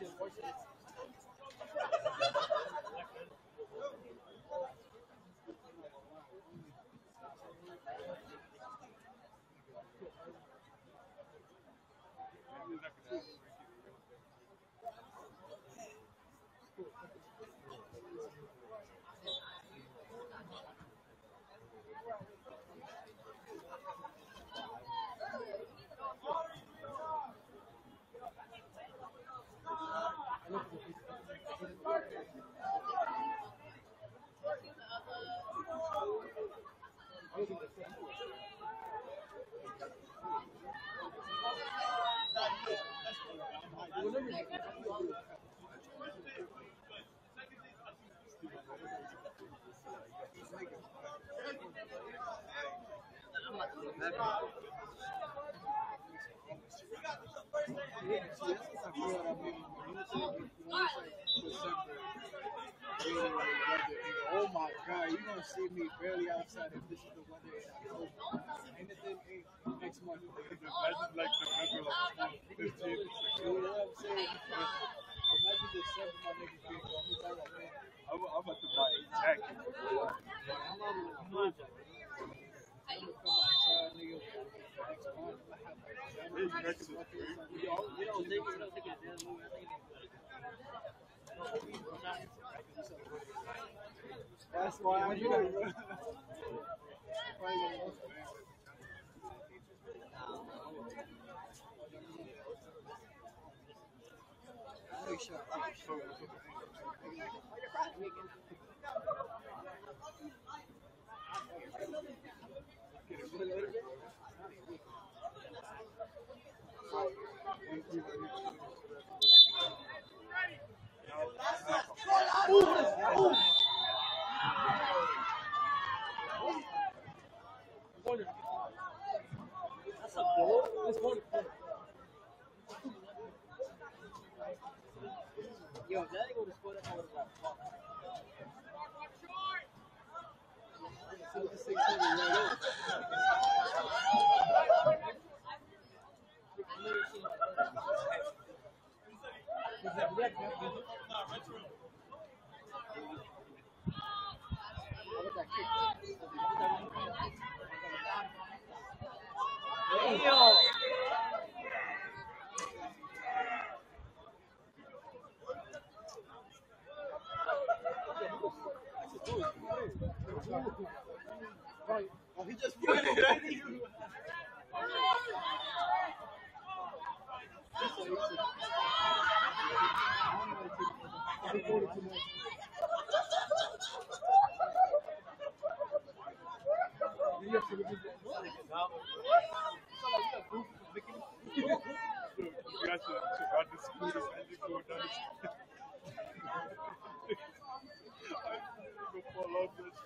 Oh my God, you're gonna see me barely outside if this is the weather in October. Anything ain't next month. Imagine like November, like fifteenth. You know what I'm saying? Imagine December, my nigga being gone. He's all like, man, I'm, I'm about to buy a jacket. I'm not gonna come outside, nigga. Next month, I have like Hey, you reckon it's free? You don't you don't think you don't think it's damn movie. I think That's why I'm here, bro. that's a goal. That's one. Yo, if that ain't gonna score that, I would have got Damn. Oh, he just put it right to you. You guys should, should ride the scooters and you go down the street. I go fall off this.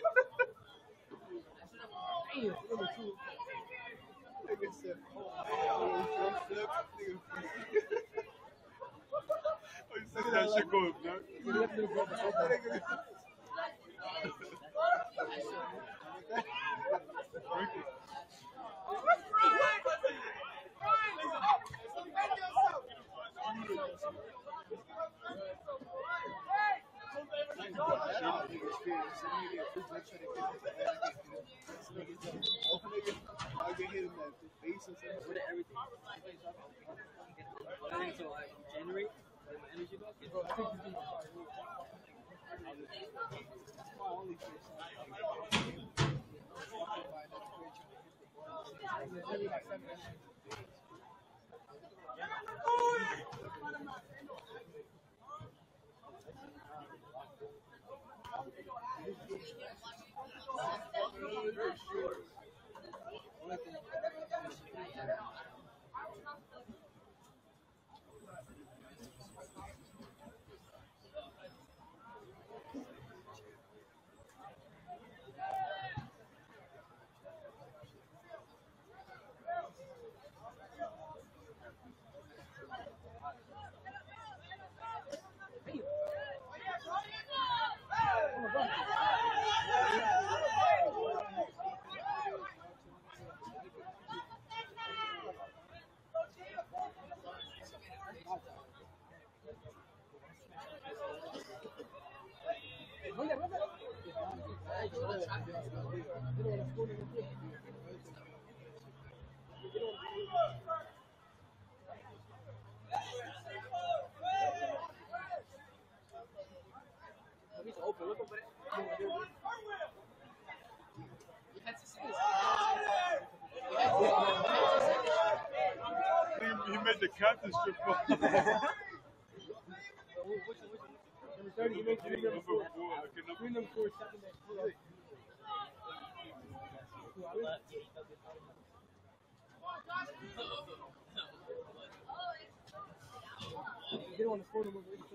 Damn. Number two. Nigga said, oh, man, flip, nigga. Oh, you see that shit going, man? You left me with the elbow. I get hit in the face or something. With everything. I think so. Like January, like my energy box. Bro, I think you do. That's my only fish. He's open. Look over there. He, he made the captain strip ball. Number thirty, he makes three number Number four. four, like a number Three number four, second next four. You don't want to score number eighty-two.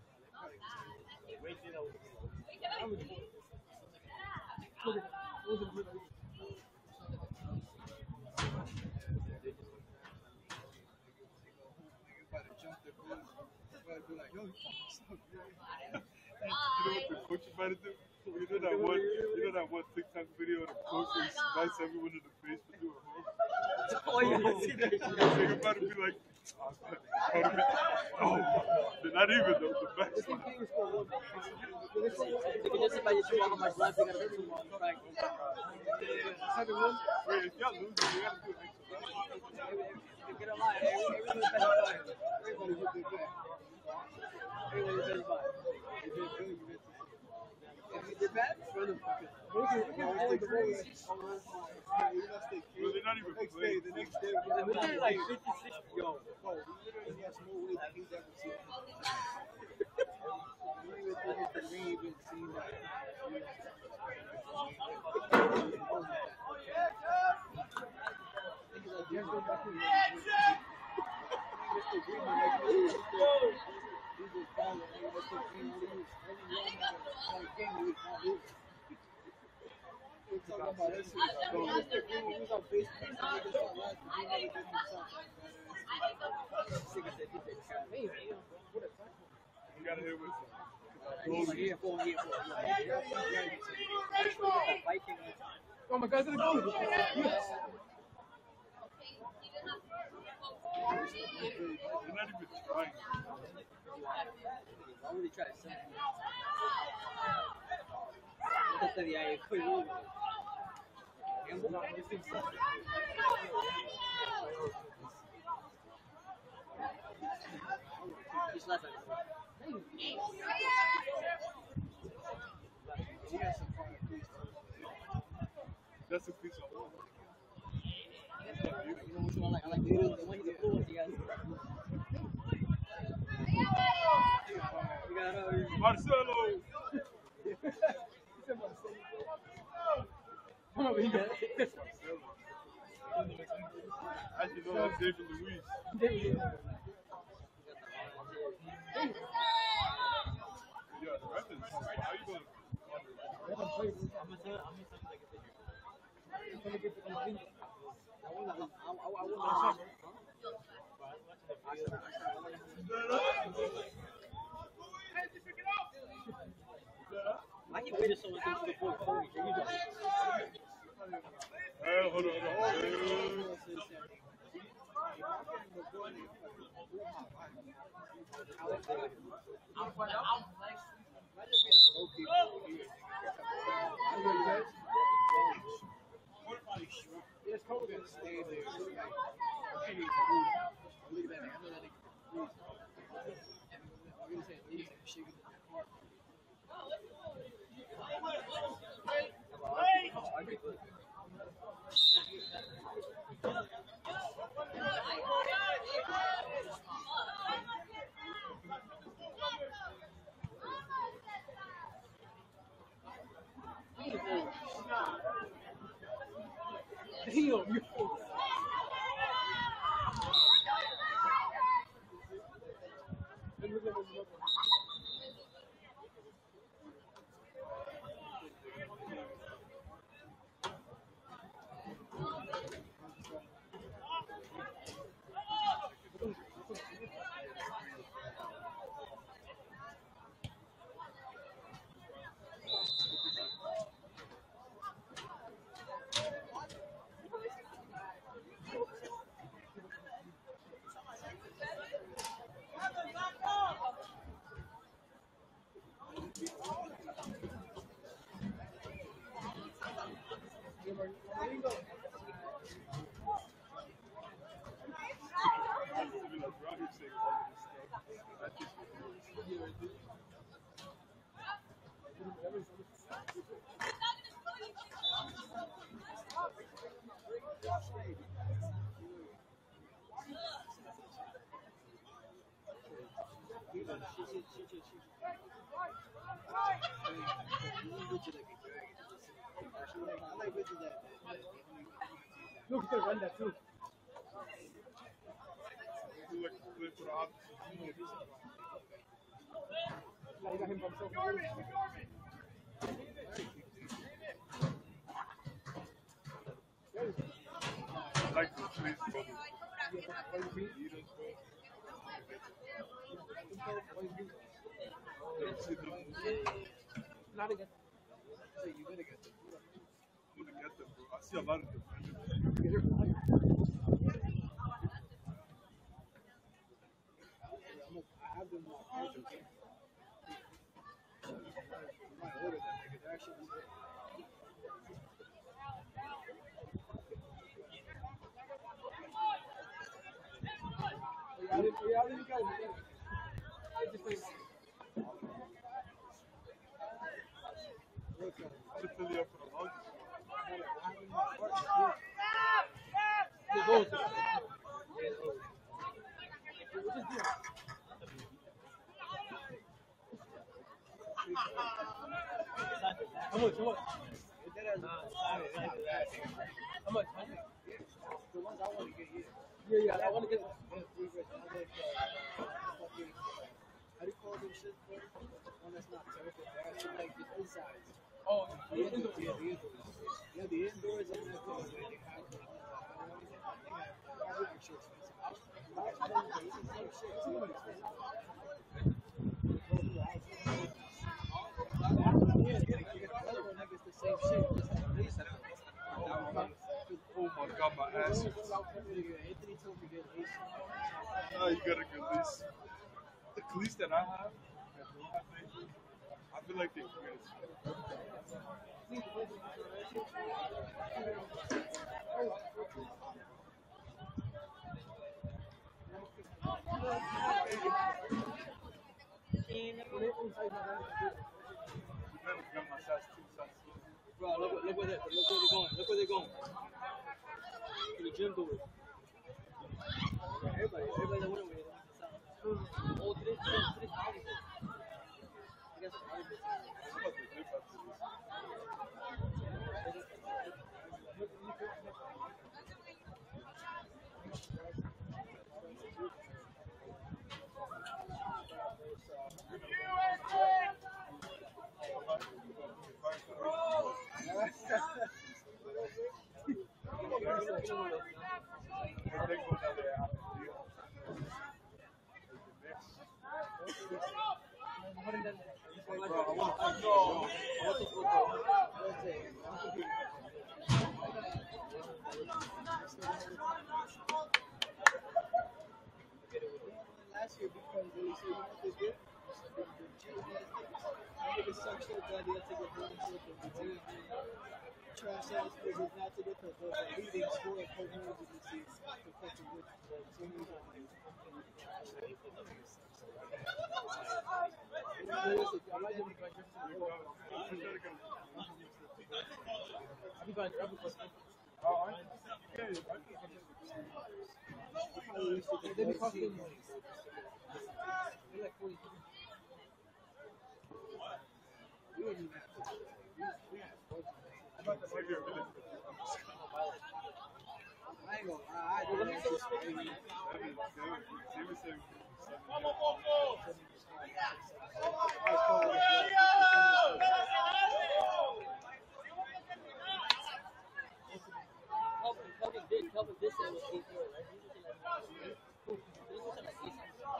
You know what the coach about to do? You know that one, you know that one TikTok video of the coach who smites everyone in the face for doing homework? Oh, yeah, I see that. They're about to be like, oh, oh, they're not even the, the best. They can just imagine you how much left they got to do on track. Seven one. Wait, if y'all lose, you gotta do an extra round. Get a line. Everybody's better by. Everybody's a good guy. Everybody's better by. If you did bad, throw them. Well, they're not even Next day, playing. the next day, And we did like fifty-six. Yo. oh, he has more weight than he's ever seen. We ain't even- we ain't even seen that. You gotta hit with some. Oh my God, it's gonna go. They're not even trying. I really try to say it. Esta día ahí fue uno. Just last time. That's a piece of work. You know which one I like? I like the one, the one he's a cool one. You guys. You got uh, Marcelo! oh, he got it. As you know, that's David Luiz. Yeah, the rest is how you going? I'm gonna tell you, I'm gonna tell you like a picture. I'm gonna get the complete. I want to, I, I, I want to. I can wait so much to the fourth quarter. Hey, hold on, hold on. Hey. It's cold to stay there. I can't even move. Look at that. I know that nigga freezing. I'm gonna say, he's shaking. Look, he could run that too. Do like a flip for the opposite. Like, he got him by himself. Like the police brother. Not again. So you gotta get them. I'm gonna get them, bro. I see a lot of defenders. I have them on partial game. I might order them because they're actually good. Yeah, I didn't, yeah, I didn't go. I just think. To fill you up for the longest. Yeah, those. How much? How much? How much? The ones I want to get here. Yeah, yeah, I want to get. How do you call them shit? One that's not terrible. They're actually like just insides. Oh, The indoors. Yeah, the indoors. Yeah, the indoors and the where they have the actually expensive. I don't know. It's the same shit. It's not expensive. Yeah, get it. You get the other one, like it's the same shit. Just like a lace. Oh my god, my ass. Anthony told me to get lace. Oh, you got a good lease. The cleats that I have, I feel like they're good. Bro, look, look where they, look where they're going. Look where they're going. To the gym door. Everybody, everybody that went over here. Oh, today's today's holiday. I guess it's holiday. Last year because they say you know what they did? The Jew had niggas suck so bad they had to get home to the team. Trash ass niggas not to get the the leading scorer per minute you can see to fucking with the team. They be costing. They're like forty. We didn't even have to. We had sports. I ain't gonna lie. I didn't have to crazy. Kelvin did. Kelvin did say it was eight zero, right? He was like, he was like eight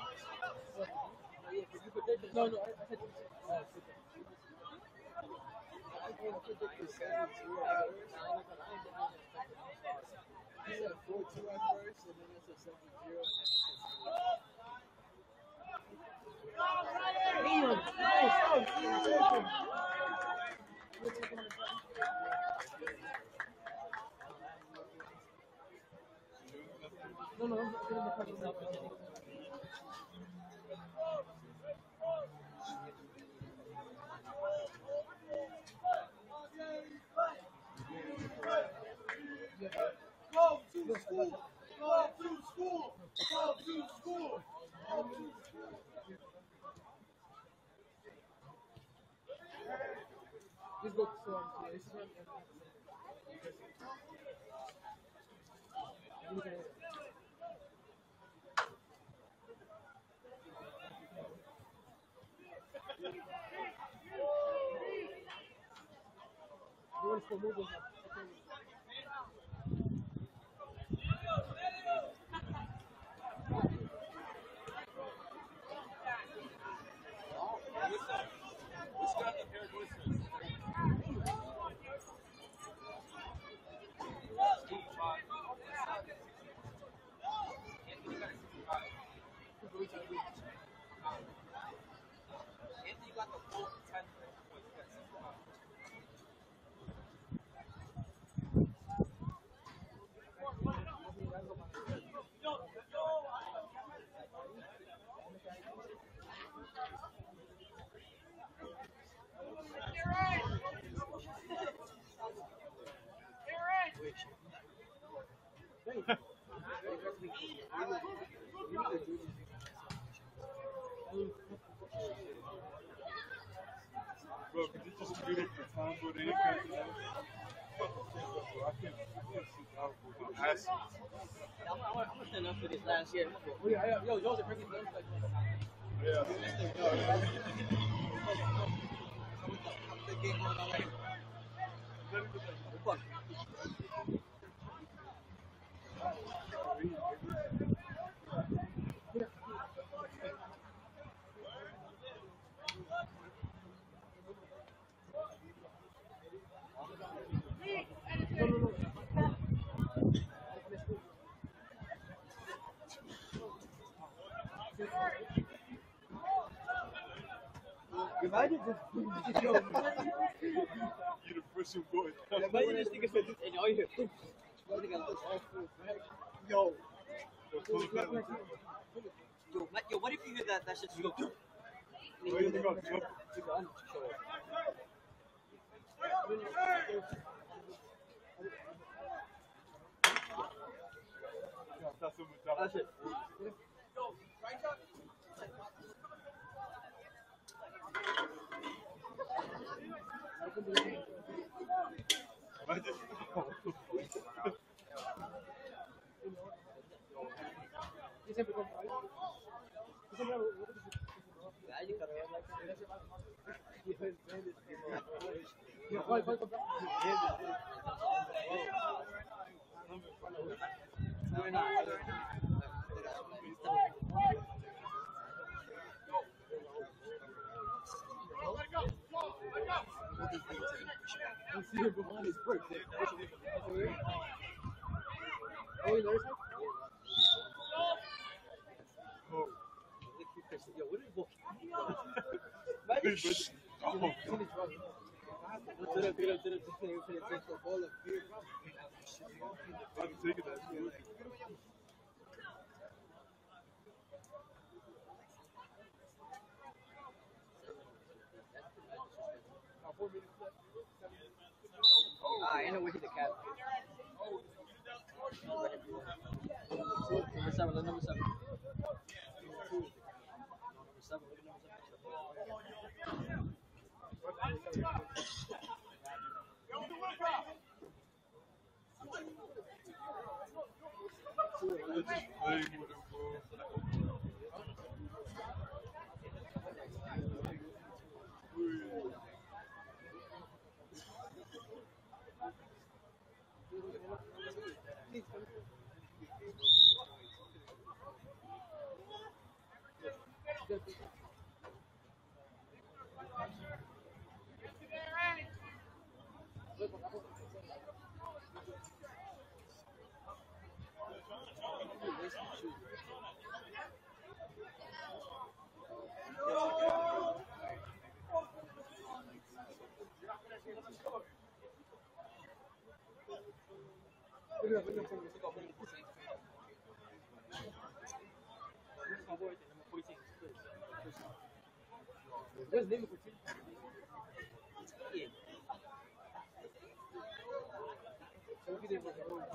zero. No, no, I, I said. Uh, I didn't predict the seven zero at first. He said four two at first, and then it's a seven zero. Damn! Oh, stop! No, no, I'm getting the fucking stuff. Go to school! Go to school! Go to school! one for moving. Bro, could you just speed up the time, bro? They impact it. Bro, I can't, I can't sit down for my ass. I'm gonna stand up for this last year. Oh, yeah, yeah. Yo, Joseph, bring it down. Yeah. Fuck. Imagine just yo. You the first one going. Imagine this nigga said this and all you hear. Yo. Yo, pull it back. Yo, Matt, yo, what if you hear that, that shit just go. Why you think I'll jump? Yeah, that's what we're That shit. Yo, what is book? Ah, I know we hit the cap. Number seven, look number seven. Number seven, look at number Where's David for two? Yeah. So what do you think about the whole?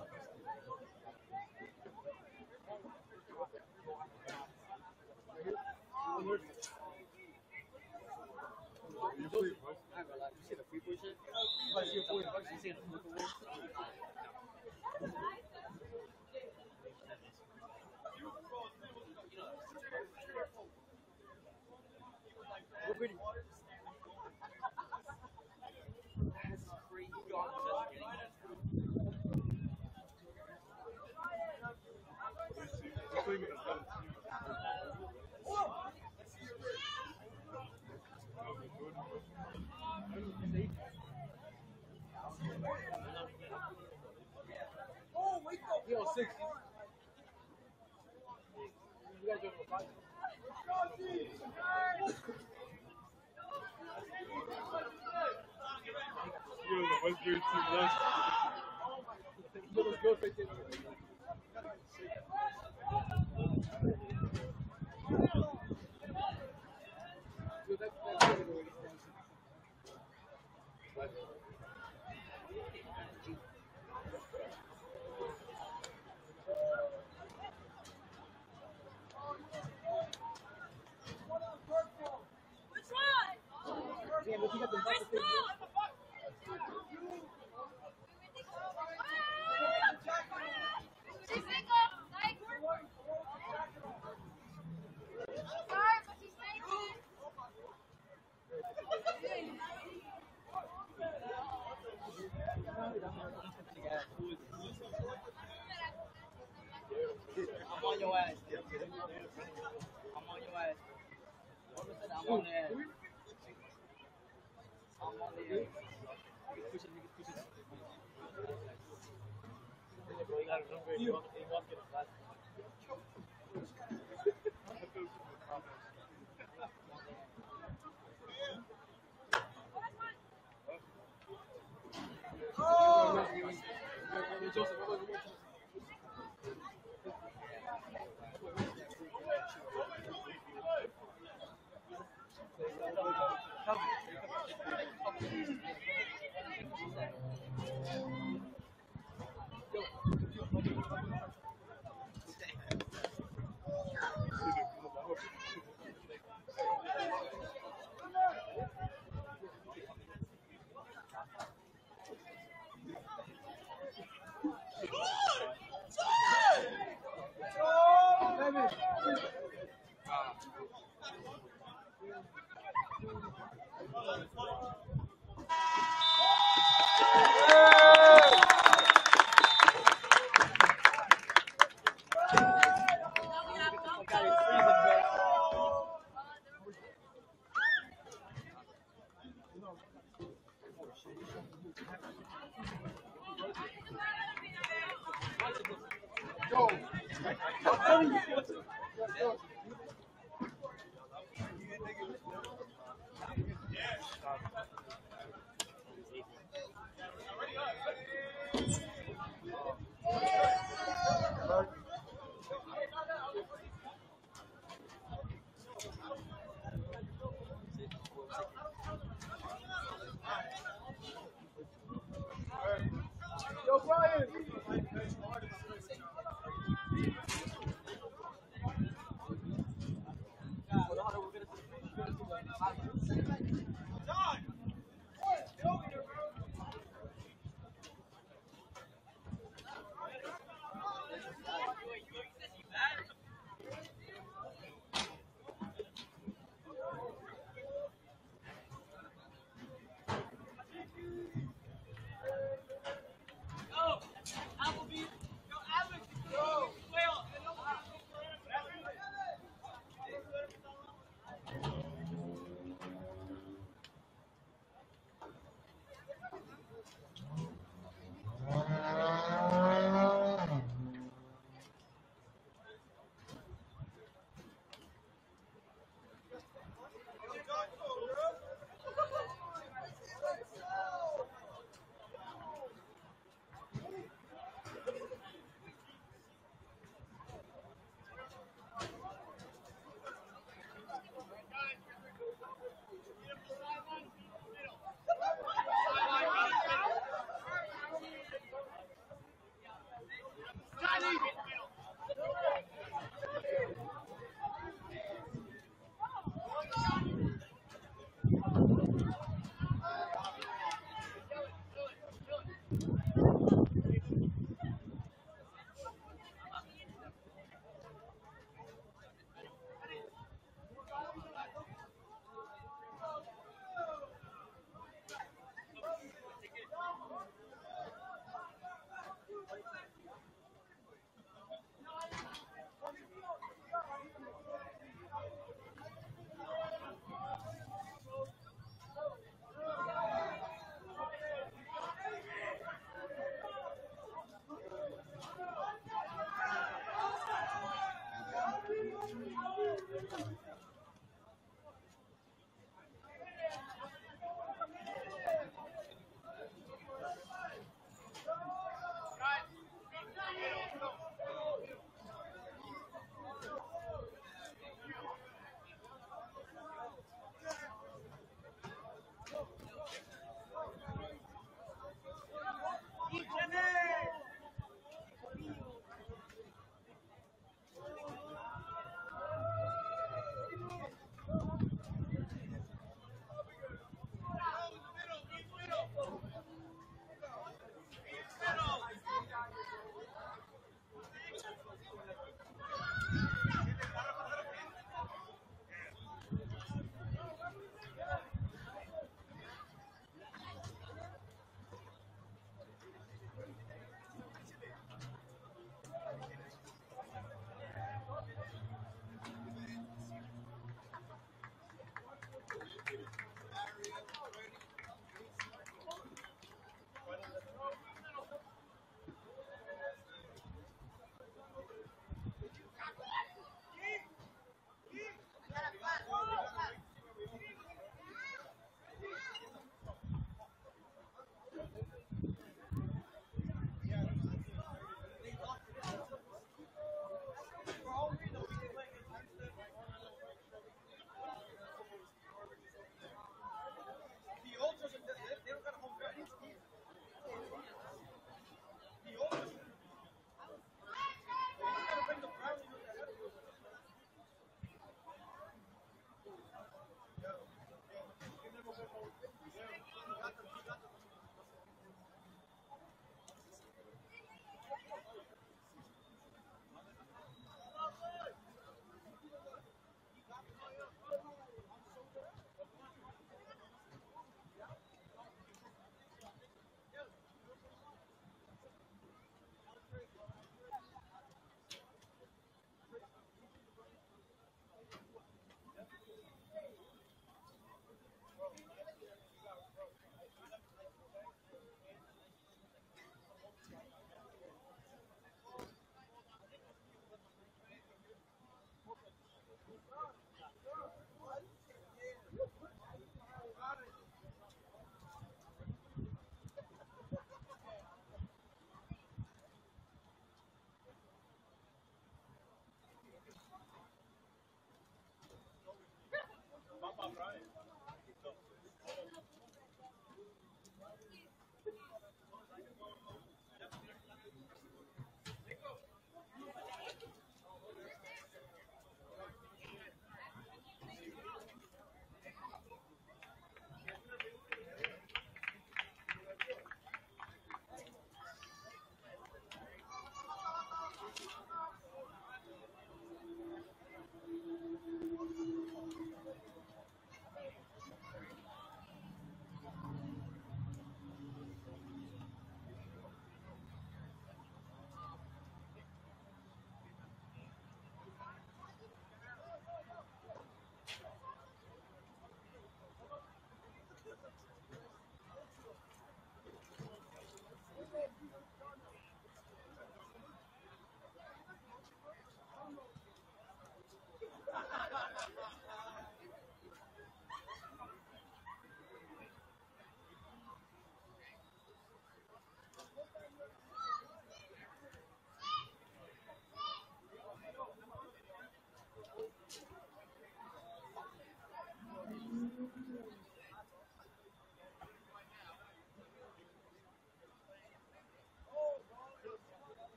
You see the Freeport shit? You see the Freeport shit? What pretty? That's free. playing with another team. He on six. You guys are on five. You know, the Westbury team last Look at those girls right there. Yo, that- that's really good. Damn, look, he got the bucket thing. I'm on your ass. I'm on your ass. I'm on their ass. I'm on their ass. Push it, nigga, push it. Bro, you gotta remember, you walk in the flat. Yo, Brian!